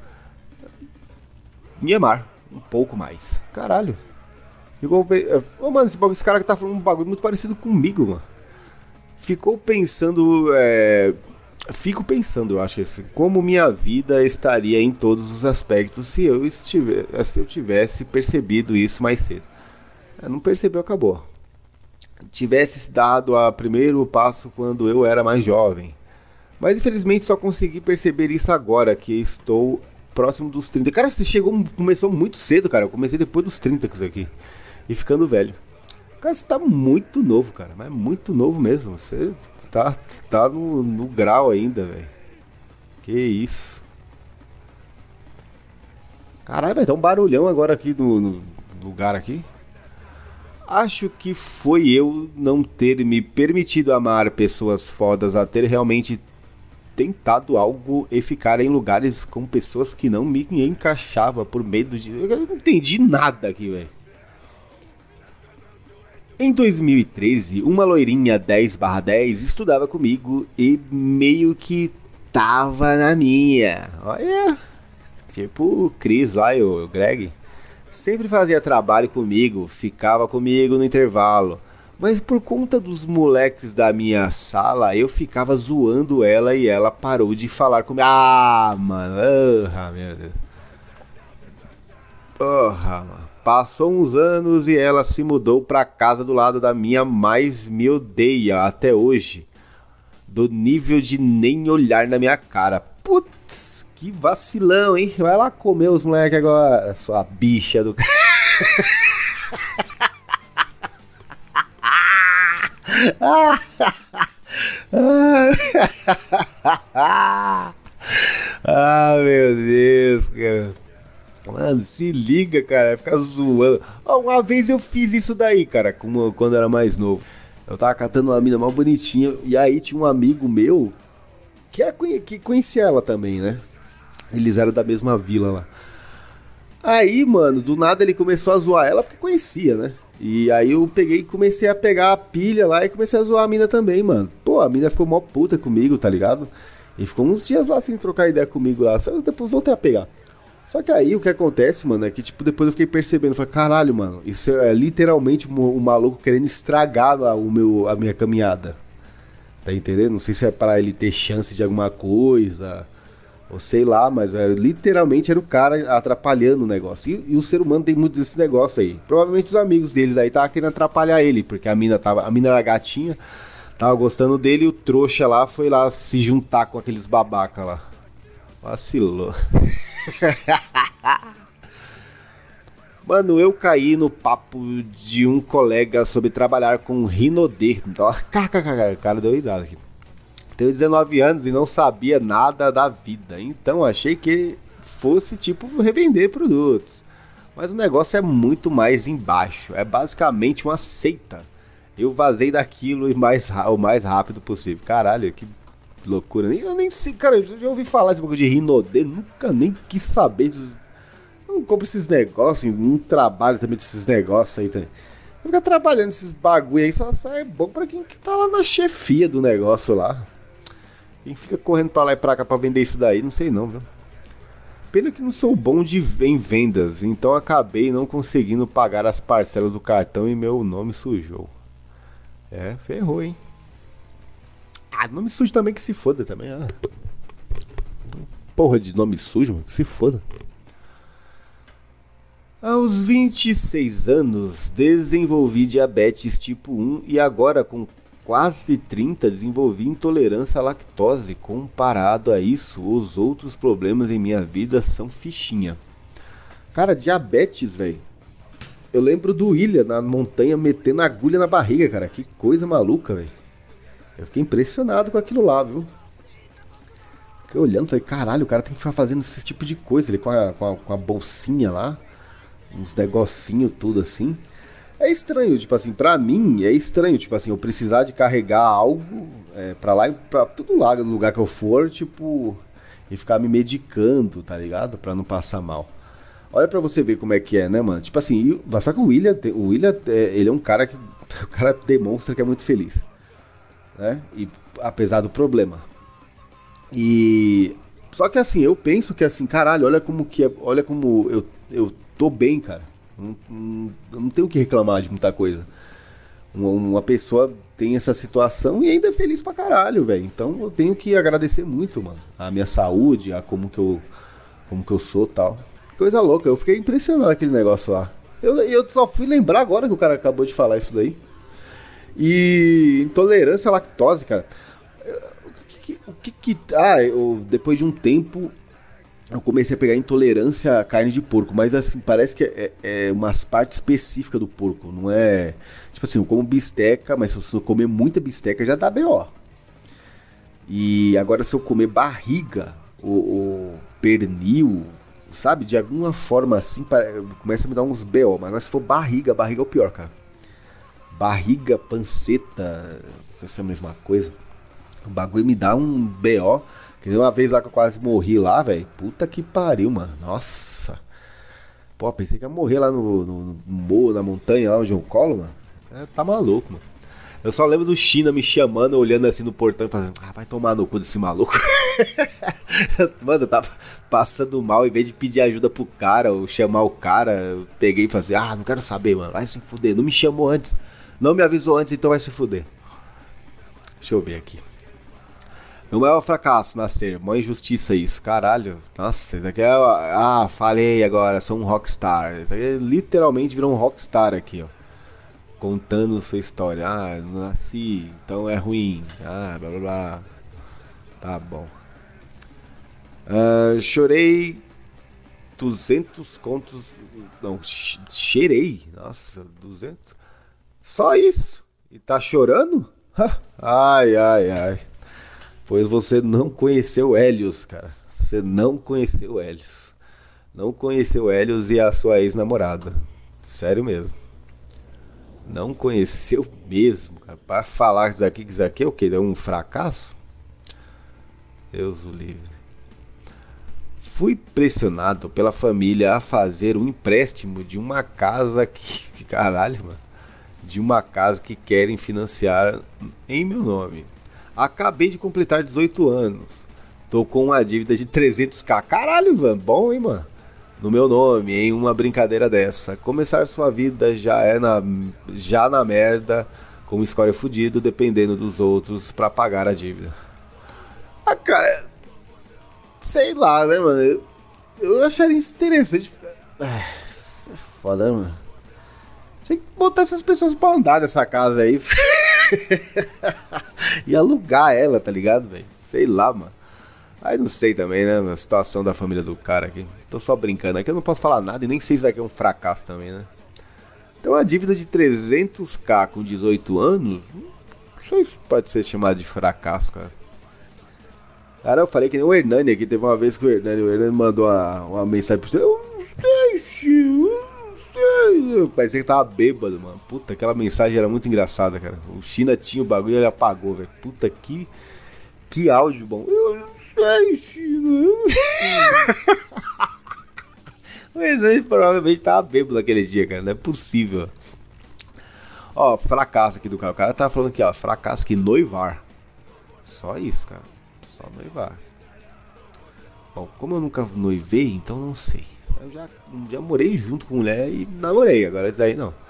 me amar um pouco mais. Caralho. Mano, esse cara que tá falando um bagulho muito parecido comigo, mano. Fico pensando, eu acho assim, como minha vida estaria em todos os aspectos se eu tivesse percebido isso mais cedo. Não percebeu, acabou. Tivesse dado o primeiro passo quando eu era mais jovem. Mas infelizmente só consegui perceber isso agora, que estou próximo dos 30. Cara, você começou muito cedo, cara. Eu comecei depois dos 30 com isso aqui. E ficando velho. Cara, você tá muito novo, cara. Mas muito novo mesmo. Você tá no grau ainda, velho. Que isso. Caralho, vai dar um barulhão agora aqui no lugar aqui. Acho que foi eu não ter me permitido amar pessoas fodas a ter realmente tentado algo e ficar em lugares com pessoas que não me encaixava por medo de... Eu não entendi nada aqui, velho. Em 2013, uma loirinha 10/10 estudava comigo e meio que tava na minha. Olha, tipo o Chris lá e o Greg. Sempre fazia trabalho comigo, ficava comigo no intervalo. Mas por conta dos moleques da minha sala, eu ficava zoando ela e ela parou de falar comigo. Ah, mano. Meu Deus. Porra, mano. Passou uns anos e ela se mudou pra casa do lado da minha, mas me odeia até hoje. Do nível de nem olhar na minha cara. Putz, que vacilão, hein? Vai lá comer os moleques agora, sua bicha do... Ah, meu Deus, cara. Mano, se liga, cara, vai ficar zoando. Uma vez eu fiz isso daí, cara, quando eu era mais novo. Eu tava catando uma mina mal bonitinha. E aí tinha um amigo meu que conhecia ela também, né? Eles eram da mesma vila lá. Aí, mano, do nada ele começou a zoar ela porque conhecia, né? E aí eu peguei e comecei a pegar a pilha lá e comecei a zoar a mina também, mano. Pô, a mina ficou mó puta comigo, tá ligado? E ficou uns dias lá sem trocar ideia comigo lá. Só depois voltei a pegar. Só que aí o que acontece, mano, é que tipo, depois eu fiquei percebendo, falei, caralho, mano, isso é literalmente um maluco querendo estragar a minha caminhada. Tá entendendo? Não sei se é pra ele ter chance de alguma coisa, ou sei lá, mas literalmente era o cara atrapalhando o negócio. E o ser humano tem muito desse negócio aí. Provavelmente os amigos deles aí estavam querendo atrapalhar ele, porque a mina era gatinha, tava gostando dele e o trouxa lá foi lá se juntar com aqueles babaca lá. Vacilou. Mano, eu caí no papo de um colega sobre trabalhar com Rinodê. O cara deu risada aqui. Tenho 19 anos e não sabia nada da vida. Então achei que fosse tipo revender produtos. Mas o negócio é muito mais embaixo. É basicamente uma seita. Eu vazei daquilo o mais rápido possível. Caralho, que loucura. Eu nem sei, cara, eu já ouvi falar desse bagulho de Rinodê. Nunca nem quis saber. Não compro esses negócios, não trabalho também desses negócios aí também. Ficar trabalhando esses bagulho aí só é bom pra quem que tá lá na chefia do negócio lá. Quem fica correndo pra lá e pra cá pra vender isso daí, não sei não, viu? Pena que não sou bom em vendas, então acabei não conseguindo pagar as parcelas do cartão e meu nome sujou. É, ferrou, hein? Ah, nome sujo também que se foda também, ah. Porra de nome sujo, mano, que se foda. Aos 26 anos, desenvolvi diabetes tipo 1 e agora com quase 30 desenvolvi intolerância à lactose. Comparado a isso, os outros problemas em minha vida são fichinha. Cara, diabetes, velho. Eu lembro do William na montanha metendo agulha na barriga, cara. Que coisa maluca, velho. Eu fiquei impressionado com aquilo lá, viu? Fiquei olhando, falei, caralho, o cara tem que ficar fazendo esse tipo de coisa. Ele com a bolsinha lá. Uns negocinho tudo assim. É estranho, tipo assim, pra mim é estranho, tipo assim, eu precisar de carregar algo pra lá e pra todo lado, no lugar que eu for, tipo, e ficar me medicando, tá ligado? Pra não passar mal. Olha pra você ver como é que é, né, mano? Tipo assim, só que o William, ele é um cara que, o cara demonstra que é muito feliz, né? E apesar do problema. E só que assim, eu penso que assim, caralho, olha como que é, olha como eu tô bem, cara. Não tenho o que reclamar de muita coisa. Uma pessoa tem essa situação e ainda é feliz pra caralho, velho. Então eu tenho que agradecer muito, mano. A minha saúde, a como que eu sou tal. Coisa louca, eu fiquei impressionado com aquele negócio lá. Eu só fui lembrar agora que o cara acabou de falar isso daí. E intolerância à lactose, cara. Depois de um tempo eu comecei a pegar intolerância à carne de porco, mas assim, parece que é umas partes específicas do porco, não é... Tipo assim, eu como bisteca, mas se eu comer muita bisteca já dá BO. E agora se eu comer barriga, ou pernil, sabe, de alguma forma assim, começa a me dar uns BO, mas agora se for barriga é o pior, cara. Barriga, panceta, não sei se é a mesma coisa. O bagulho me dá um BO. Que nem uma vez lá que eu quase morri lá, velho. Puta que pariu, mano. Nossa. Pô, pensei que ia morrer lá no morro, na montanha, lá onde eu colo, mano. Tá maluco, mano. Eu só lembro do China me chamando, olhando assim no portão e falando, vai tomar no cu desse maluco. Mano, eu tava passando mal, em vez de pedir ajuda pro cara, ou chamar o cara, eu peguei e falei, não quero saber, mano. Vai se fuder. Não me chamou antes. Não me avisou antes, então vai se fuder. Deixa eu ver aqui. Meu maior fracasso nascer, mó injustiça isso, caralho. Nossa, isso aqui é... falei agora, sou um rockstar. Isso aqui literalmente virou um rockstar aqui, ó. Contando sua história. Nasci, então é ruim. Blá blá blá. Tá bom. Chorei 200 contos... Não, cheirei. Nossa, 200. Só isso? E tá chorando? Ai. Pois você não conheceu Hélios, cara. Você não conheceu Hélios. Não conheceu Hélios e a sua ex-namorada. Sério mesmo. Não conheceu mesmo, cara. Pra falar que isso aqui é o quê? É um fracasso? Deus o livre. Fui pressionado pela família a fazer um empréstimo de uma casa que caralho, mano. De uma casa que querem financiar em meu nome. Acabei de completar 18 anos. Tô com uma dívida de 300k. Caralho, mano. Bom, hein, mano? No meu nome, em uma brincadeira dessa. Começar sua vida já na merda, com um score fudido, dependendo dos outros pra pagar a dívida. Ah, cara, sei lá, né, mano? Eu acharia isso interessante. Isso é foda, né, mano? Tem que botar essas pessoas pra andar nessa casa aí. E alugar ela, tá ligado, velho? Sei lá, mano. Aí não sei também, né? A situação da família do cara aqui. Tô só brincando aqui, eu não posso falar nada e nem sei se isso aqui é um fracasso também, né? Então a dívida de 300k com 18 anos, não sei se pode ser chamado de fracasso, cara. Cara, eu falei que nem o Hernani aqui, teve uma vez que o Hernani mandou uma mensagem pro você. Eu não sei, não sei. Parecia que tava bêbado, mano. Puta, aquela mensagem era muito engraçada, cara. O China tinha o bagulho e ele apagou, velho. Puta, que áudio bom. Eu não sei, China. O Hernani provavelmente tava bêbado naquele dia, cara. Não é possível. Ó, fracasso aqui do cara. O cara tava falando aqui, ó. Fracasso que noivar. Só isso, cara. Só noivar. Bom, como eu nunca noivei, então não sei. Eu já morei junto com mulher e namorei. Agora isso aí não.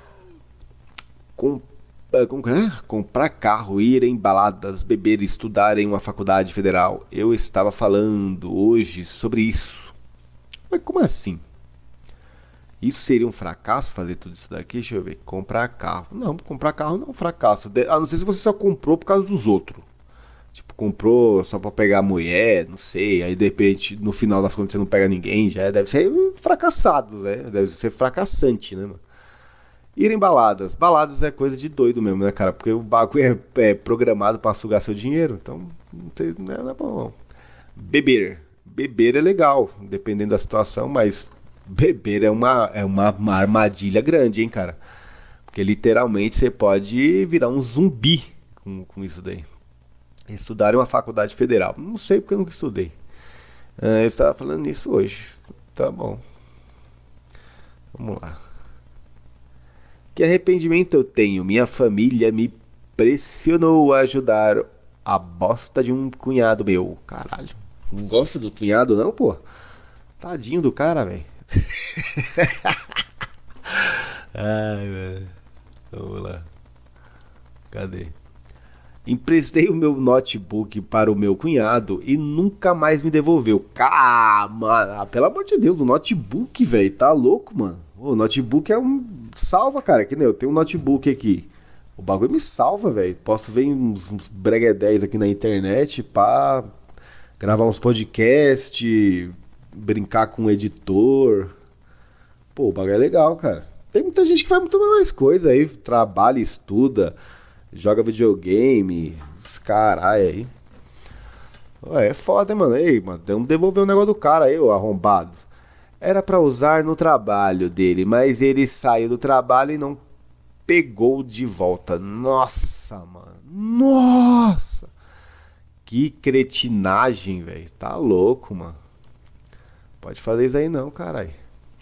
Comprar carro, ir em baladas, beber, estudar em uma faculdade federal. Eu estava falando hoje sobre isso. Mas como assim? Isso seria um fracasso fazer tudo isso daqui? Deixa eu ver. Comprar carro. Não, comprar carro não é um fracasso. A não ser se você só comprou por causa dos outros. Tipo, comprou só pra pegar a mulher, não sei. Aí de repente, no final das contas, você não pega ninguém. Já deve ser fracassado, né? Deve ser fracassante, né, mano? Ir em baladas. Baladas é coisa de doido mesmo, né, cara? Porque o bagulho é programado pra sugar seu dinheiro. Então, não é bom. Beber. Beber é legal, dependendo da situação, mas beber é uma armadilha grande, hein, cara? Porque literalmente você pode virar um zumbi com isso daí. Estudar em uma faculdade federal. Não sei porque eu nunca estudei. Eu estava falando nisso hoje. Tá bom. Vamos lá. Que arrependimento eu tenho? Minha família me pressionou a ajudar a bosta de um cunhado meu. Caralho. Não gosta do cunhado não, pô? Tadinho do cara, velho. Ai, velho. Vamos lá. Cadê? Emprestei o meu notebook para o meu cunhado e nunca mais me devolveu. Calma, pelo amor de Deus, o notebook, velho, tá louco, mano. O notebook é um... Salva, cara, que nem eu tenho um notebook aqui. O bagulho me salva, velho. Posso ver uns breguedéis aqui na internet pra gravar uns podcasts, brincar com o editor. Pô, o bagulho é legal, cara. Tem muita gente que faz muito mais coisa aí. Trabalha, estuda, joga videogame, os caralho aí. Ué, é foda, hein, mano. Ei, mano, vamos devolver o negócio do cara aí, ô arrombado. Era pra usar no trabalho dele, mas ele saiu do trabalho e não pegou de volta. Nossa, mano. Nossa. Que cretinagem, velho. Tá louco, mano. Pode fazer isso aí não, caralho.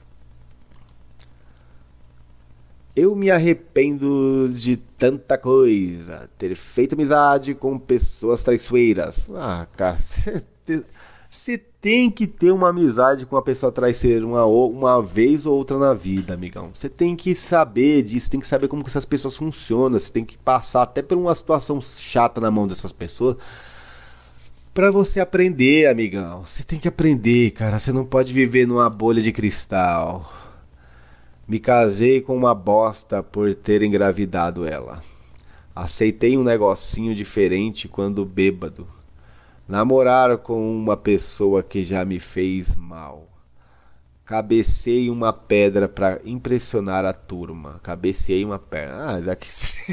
Eu me arrependo de tanta coisa. Ter feito amizade com pessoas traiçoeiras. Ah, cara, você tem que ter uma amizade com uma pessoa traiçoeira uma vez ou outra na vida, amigão. Você tem que saber disso, tem que saber como que essas pessoas funcionam. Você tem que passar até por uma situação chata na mão dessas pessoas pra você aprender, amigão. Você tem que aprender, cara. Você não pode viver numa bolha de cristal. Me casei com uma bosta por ter engravidado ela. Aceitei um negocinho diferente quando bêbado. Namorar com uma pessoa que já me fez mal. Cabecei uma pedra pra impressionar a turma. Cabecei uma perna. Ah, daqui.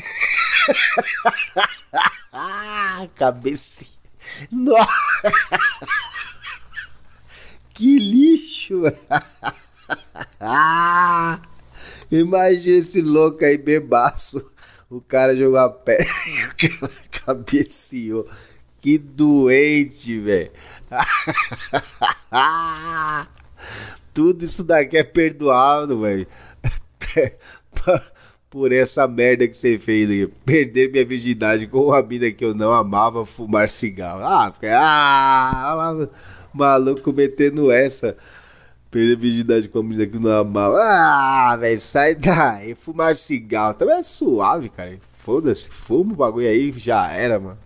Cabecei. Nossa. Que lixo. Imagina esse louco aí bebaço. O cara jogou a pedra e o cara cabeceou. Que doente, velho. Tudo isso daqui é perdoável, velho. Por essa merda que você fez aí. Perder minha virgindade com uma mina que eu não amava, fumar cigarro. Olha lá, maluco metendo essa. Perder a virgindade com uma mina que eu não amava. Velho, sai daí. Fumar cigarro também é suave, cara. Foda-se, fuma o bagulho aí, já era, mano.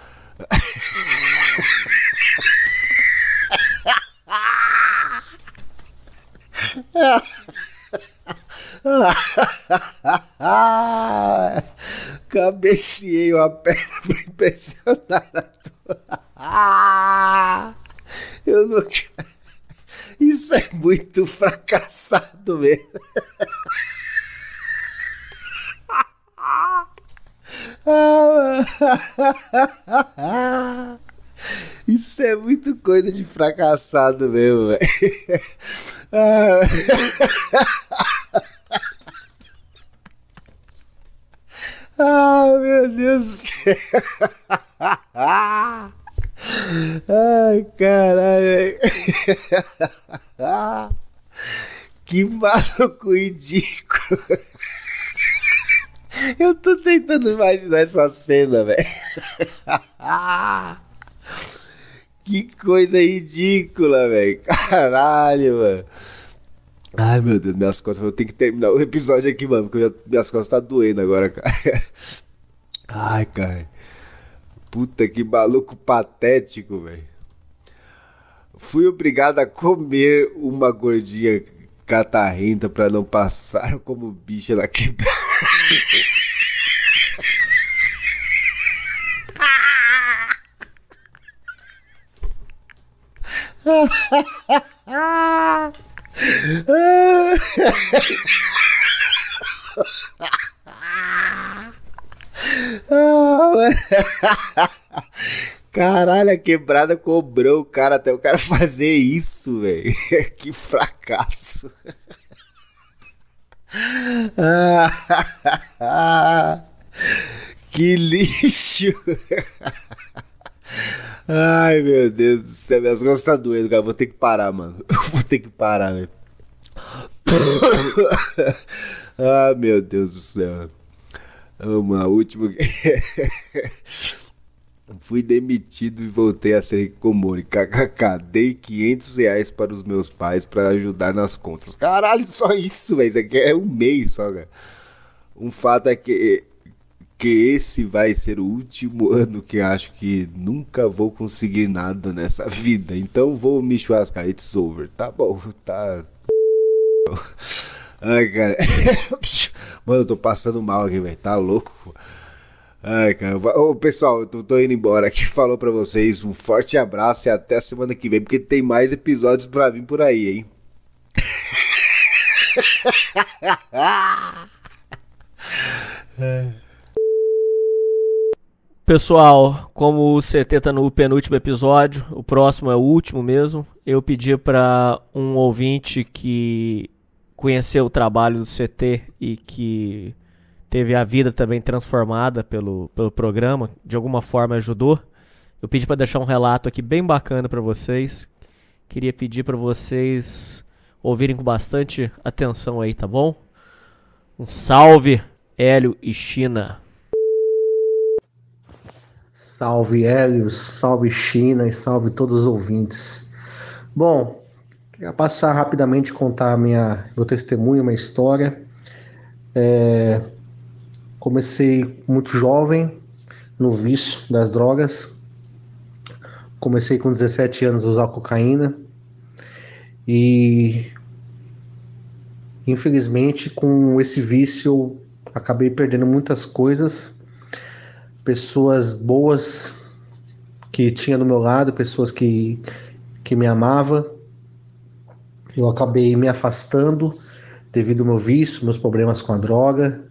Cabeceei uma pedra pra impressionar a tua. Eu não. Isso é muito fracassado mesmo. Isso é muito coisa de fracassado mesmo, velho. Meu Deus do céu. Ai, caralho. Que maluco ridículo. Eu tô tentando imaginar essa cena, velho. Que coisa ridícula, velho. Caralho, mano. Ai, meu Deus, minhas costas. Eu tenho que terminar o episódio aqui, mano, porque minhas costas tá doendo agora, cara. Ai, cara. Puta, que maluco patético, velho. Fui obrigado a comer uma gordinha catarrenta pra não passar como bicha na quebrada. Caralho, a quebrada cobrou o cara até o cara fazer isso, velho. Que fracasso. Que lixo. Ai, meu Deus do céu, minhas costas tá doendo, cara. Vou ter que parar, mano. Vou ter que parar, velho. Ah, meu Deus do céu. Uma última. Fui demitido e voltei a ser Hikikomori. KKK. Dei R$500 para os meus pais para ajudar nas contas. Caralho, só isso, velho. Isso aqui é um mês só, cara. Um fato é que esse vai ser o último ano que acho que nunca vou conseguir nada nessa vida. Então vou me churrascar. It's over. Tá bom, tá. Ai, cara. Mano, eu tô passando mal aqui, velho. Tá louco? Ai, cara. Ô, pessoal, eu tô indo embora aqui. Falou pra vocês. Um forte abraço e até a semana que vem, porque tem mais episódios pra vir por aí, hein? Pessoal, como o CT tá no penúltimo episódio, o próximo é o último mesmo, eu pedi para um ouvinte que conheceu o trabalho do CT e que teve a vida também transformada pelo programa, de alguma forma ajudou. Eu pedi para deixar um relato aqui bem bacana para vocês. Queria pedir para vocês ouvirem com bastante atenção aí, tá bom? Um salve, Hélio e China. Salve Hélio, salve China e salve todos os ouvintes. Bom, queria passar rapidamente contar meu testemunho, minha história. Comecei muito jovem no vício das drogas. Comecei com 17 anos a usar cocaína e infelizmente com esse vício eu acabei perdendo muitas coisas. Pessoas boas que tinha do meu lado, pessoas que me amavam. Eu acabei me afastando devido ao meu vício, meus problemas com a droga.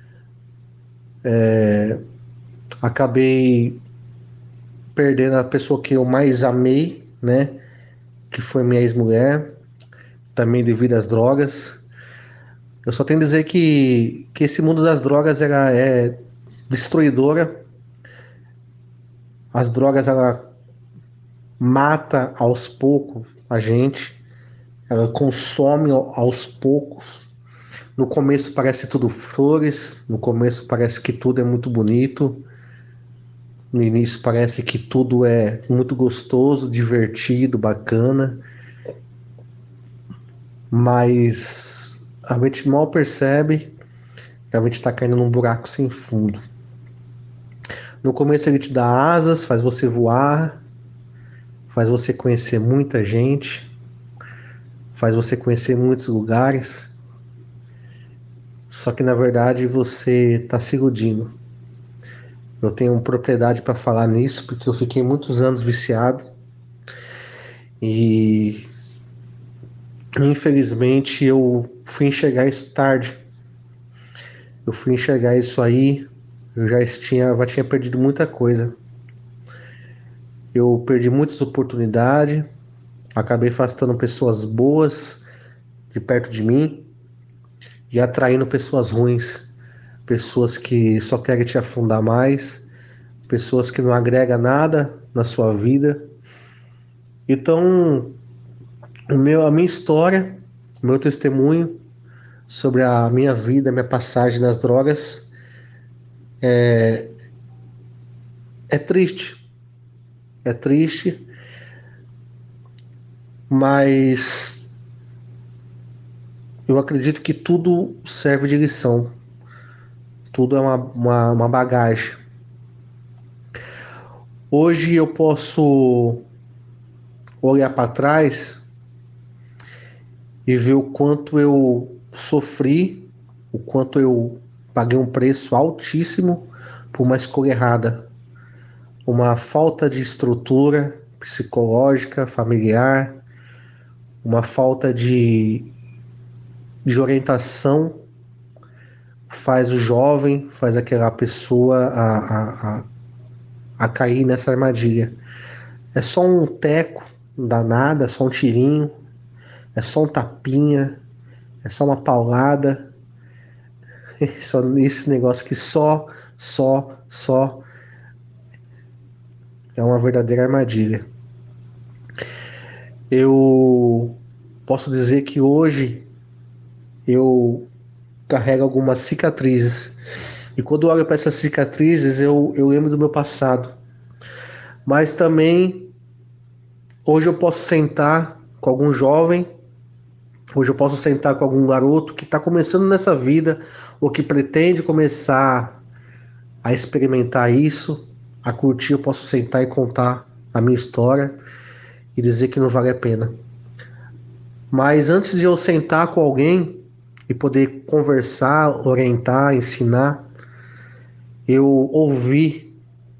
Acabei perdendo a pessoa que eu mais amei, né? Que foi minha ex-mulher, também devido às drogas. Eu só tenho a dizer que esse mundo das drogas é destruidora. As drogas, ela mata aos poucos a gente, ela consome aos poucos. No começo parece tudo flores, no começo parece que tudo é muito bonito, no início parece que tudo é muito gostoso, divertido, bacana, mas a gente mal percebe que a gente está caindo num buraco sem fundo. No começo ele te dá asas, faz você voar, faz você conhecer muita gente, faz você conhecer muitos lugares. Só que na verdade você está se iludindo. Eu tenho propriedade para falar nisso porque eu fiquei muitos anos viciado e infelizmente eu fui enxergar isso tarde. Eu fui enxergar isso aí, eu já tinha perdido muita coisa. Eu perdi muitas oportunidades, acabei afastando pessoas boas de perto de mim e atraindo pessoas ruins, pessoas que só querem te afundar mais, pessoas que não agregam nada na sua vida. Então, a minha história, o meu testemunho sobre a minha vida, a minha passagem nas drogas é triste. É triste, mas eu acredito que tudo serve de lição. Tudo é uma bagagem. Hoje eu posso olhar para trás e ver o quanto eu sofri, o quanto eu paguei um preço altíssimo por uma escolha errada. Uma falta de estrutura psicológica, familiar, uma falta de orientação faz o jovem, faz aquela pessoa a cair nessa armadilha. É só um teco, não dá nada, é só um tirinho, é só um tapinha, é só uma paulada. Só esse negócio que só é uma verdadeira armadilha. Eu posso dizer que hoje eu carrego algumas cicatrizes. E quando eu olho para essas cicatrizes, eu lembro do meu passado. Mas também, hoje eu posso sentar com algum jovem, hoje eu posso sentar com algum garoto que está começando nessa vida, ou que pretende começar a experimentar isso, a curtir. Eu posso sentar e contar a minha história e dizer que não vale a pena. Mas antes de eu sentar com alguém e poder conversar, orientar, ensinar, eu ouvi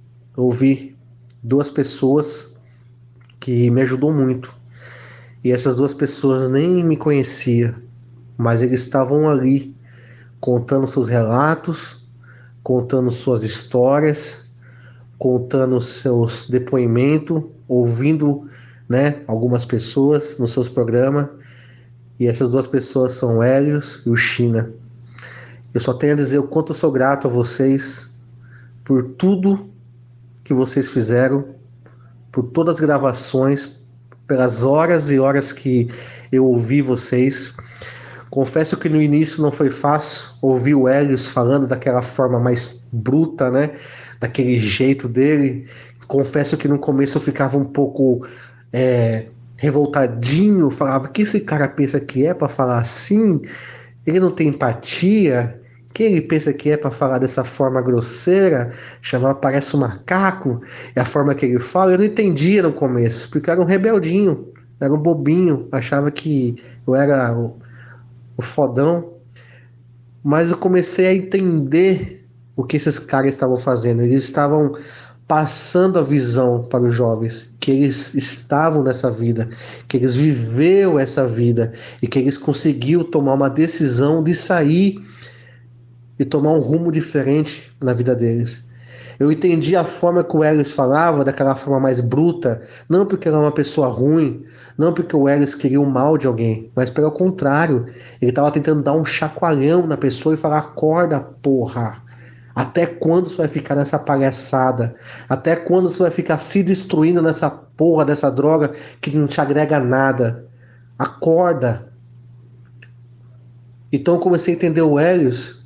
duas pessoas que me ajudou muito. E essas duas pessoas nem me conheciam, mas eles estavam ali contando seus relatos, contando suas histórias, contando seus depoimentos, ouvindo, né, algumas pessoas nos seus programas. E essas duas pessoas são o Hélios e o China. Eu só tenho a dizer o quanto eu sou grato a vocês por tudo que vocês fizeram, por todas as gravações, pelas horas e horas que eu ouvi vocês. Confesso que no início não foi fácil ouvir o Hélios falando daquela forma mais bruta, né? Daquele jeito dele. Confesso que no começo eu ficava um pouco revoltadinho, falava: que esse cara pensa que é para falar assim? Ele não tem empatia? Que ele pensa que é para falar dessa forma grosseira, chamar parece um macaco? É a forma que ele fala. Eu não entendia no começo, porque eu era um rebeldinho, era um bobinho, achava que eu era o fodão. Mas eu comecei a entender o que esses caras estavam fazendo. Eles estavam passando a visão para os jovens, que eles estavam nessa vida, que eles viveram essa vida e que eles conseguiram tomar uma decisão de sair e tomar um rumo diferente na vida deles. Eu entendi a forma que o Hélios falava, daquela forma mais bruta, não porque ele era uma pessoa ruim, não porque o Hélios queria o mal de alguém, mas pelo contrário, ele estava tentando dar um chacoalhão na pessoa e falar: acorda, porra, Até quando você vai ficar nessa palhaçada? Até quando você vai ficar se destruindo nessa porra dessa droga que não te agrega nada? Acorda. Então eu comecei a entender o Helios,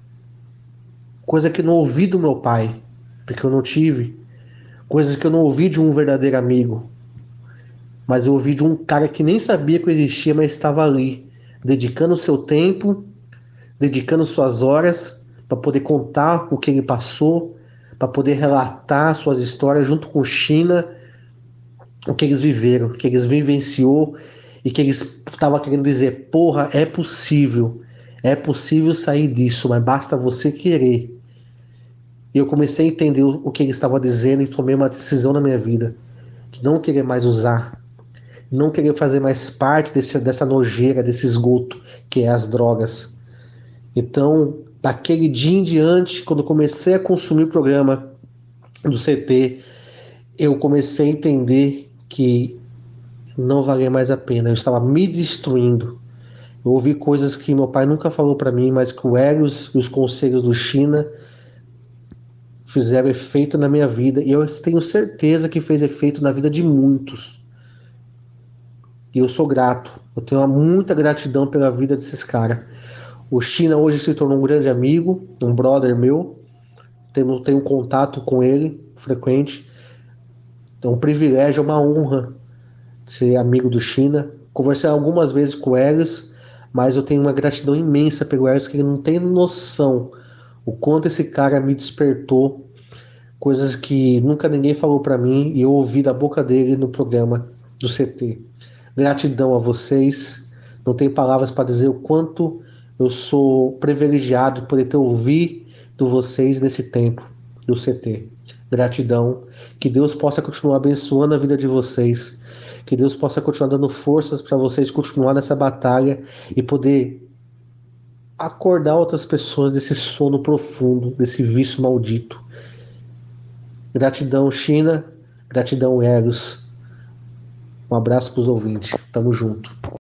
coisa que eu não ouvi do meu pai, porque eu não tive. Coisas que eu não ouvi de um verdadeiro amigo. Mas eu ouvi de um cara que nem sabia que eu existia, mas estava ali, dedicando o seu tempo, dedicando suas horas para poder contar o que ele passou, para poder relatar suas histórias junto com China, o que eles viveram, o que eles vivenciou e que eles estavam querendo dizer, porra, é possível sair disso, mas basta você querer. E eu comecei a entender o que ele estava dizendo e tomei uma decisão na minha vida de não querer mais usar, não querer fazer mais parte dessa nojeira, desse esgoto que é as drogas. Então, daquele dia em diante, quando eu comecei a consumir o programa do CT, eu comecei a entender que não valia mais a pena. Eu estava me destruindo. Eu ouvi coisas que meu pai nunca falou para mim, mas que o Helios e os conselhos do China fizeram efeito na minha vida. E eu tenho certeza que fez efeito na vida de muitos. E eu sou grato. Eu tenho muita gratidão pela vida desses caras. O China hoje se tornou um grande amigo, um brother meu. Tenho contato com ele frequente. É um privilégio, é uma honra ser amigo do China. Conversei algumas vezes com o Helios, mas eu tenho uma gratidão imensa pelo Helios, que ele não tem noção o quanto esse cara me despertou, coisas que nunca ninguém falou para mim e eu ouvi da boca dele no programa do CT. Gratidão a vocês. Não tenho palavras para dizer o quanto eu sou privilegiado por poder ter ouvido vocês nesse tempo do CT. Gratidão. Que Deus possa continuar abençoando a vida de vocês. Que Deus possa continuar dando forças para vocês continuar nessa batalha e poder acordar outras pessoas desse sono profundo, desse vício maldito. Gratidão, China. Gratidão, Helios. Um abraço para os ouvintes. Tamo junto.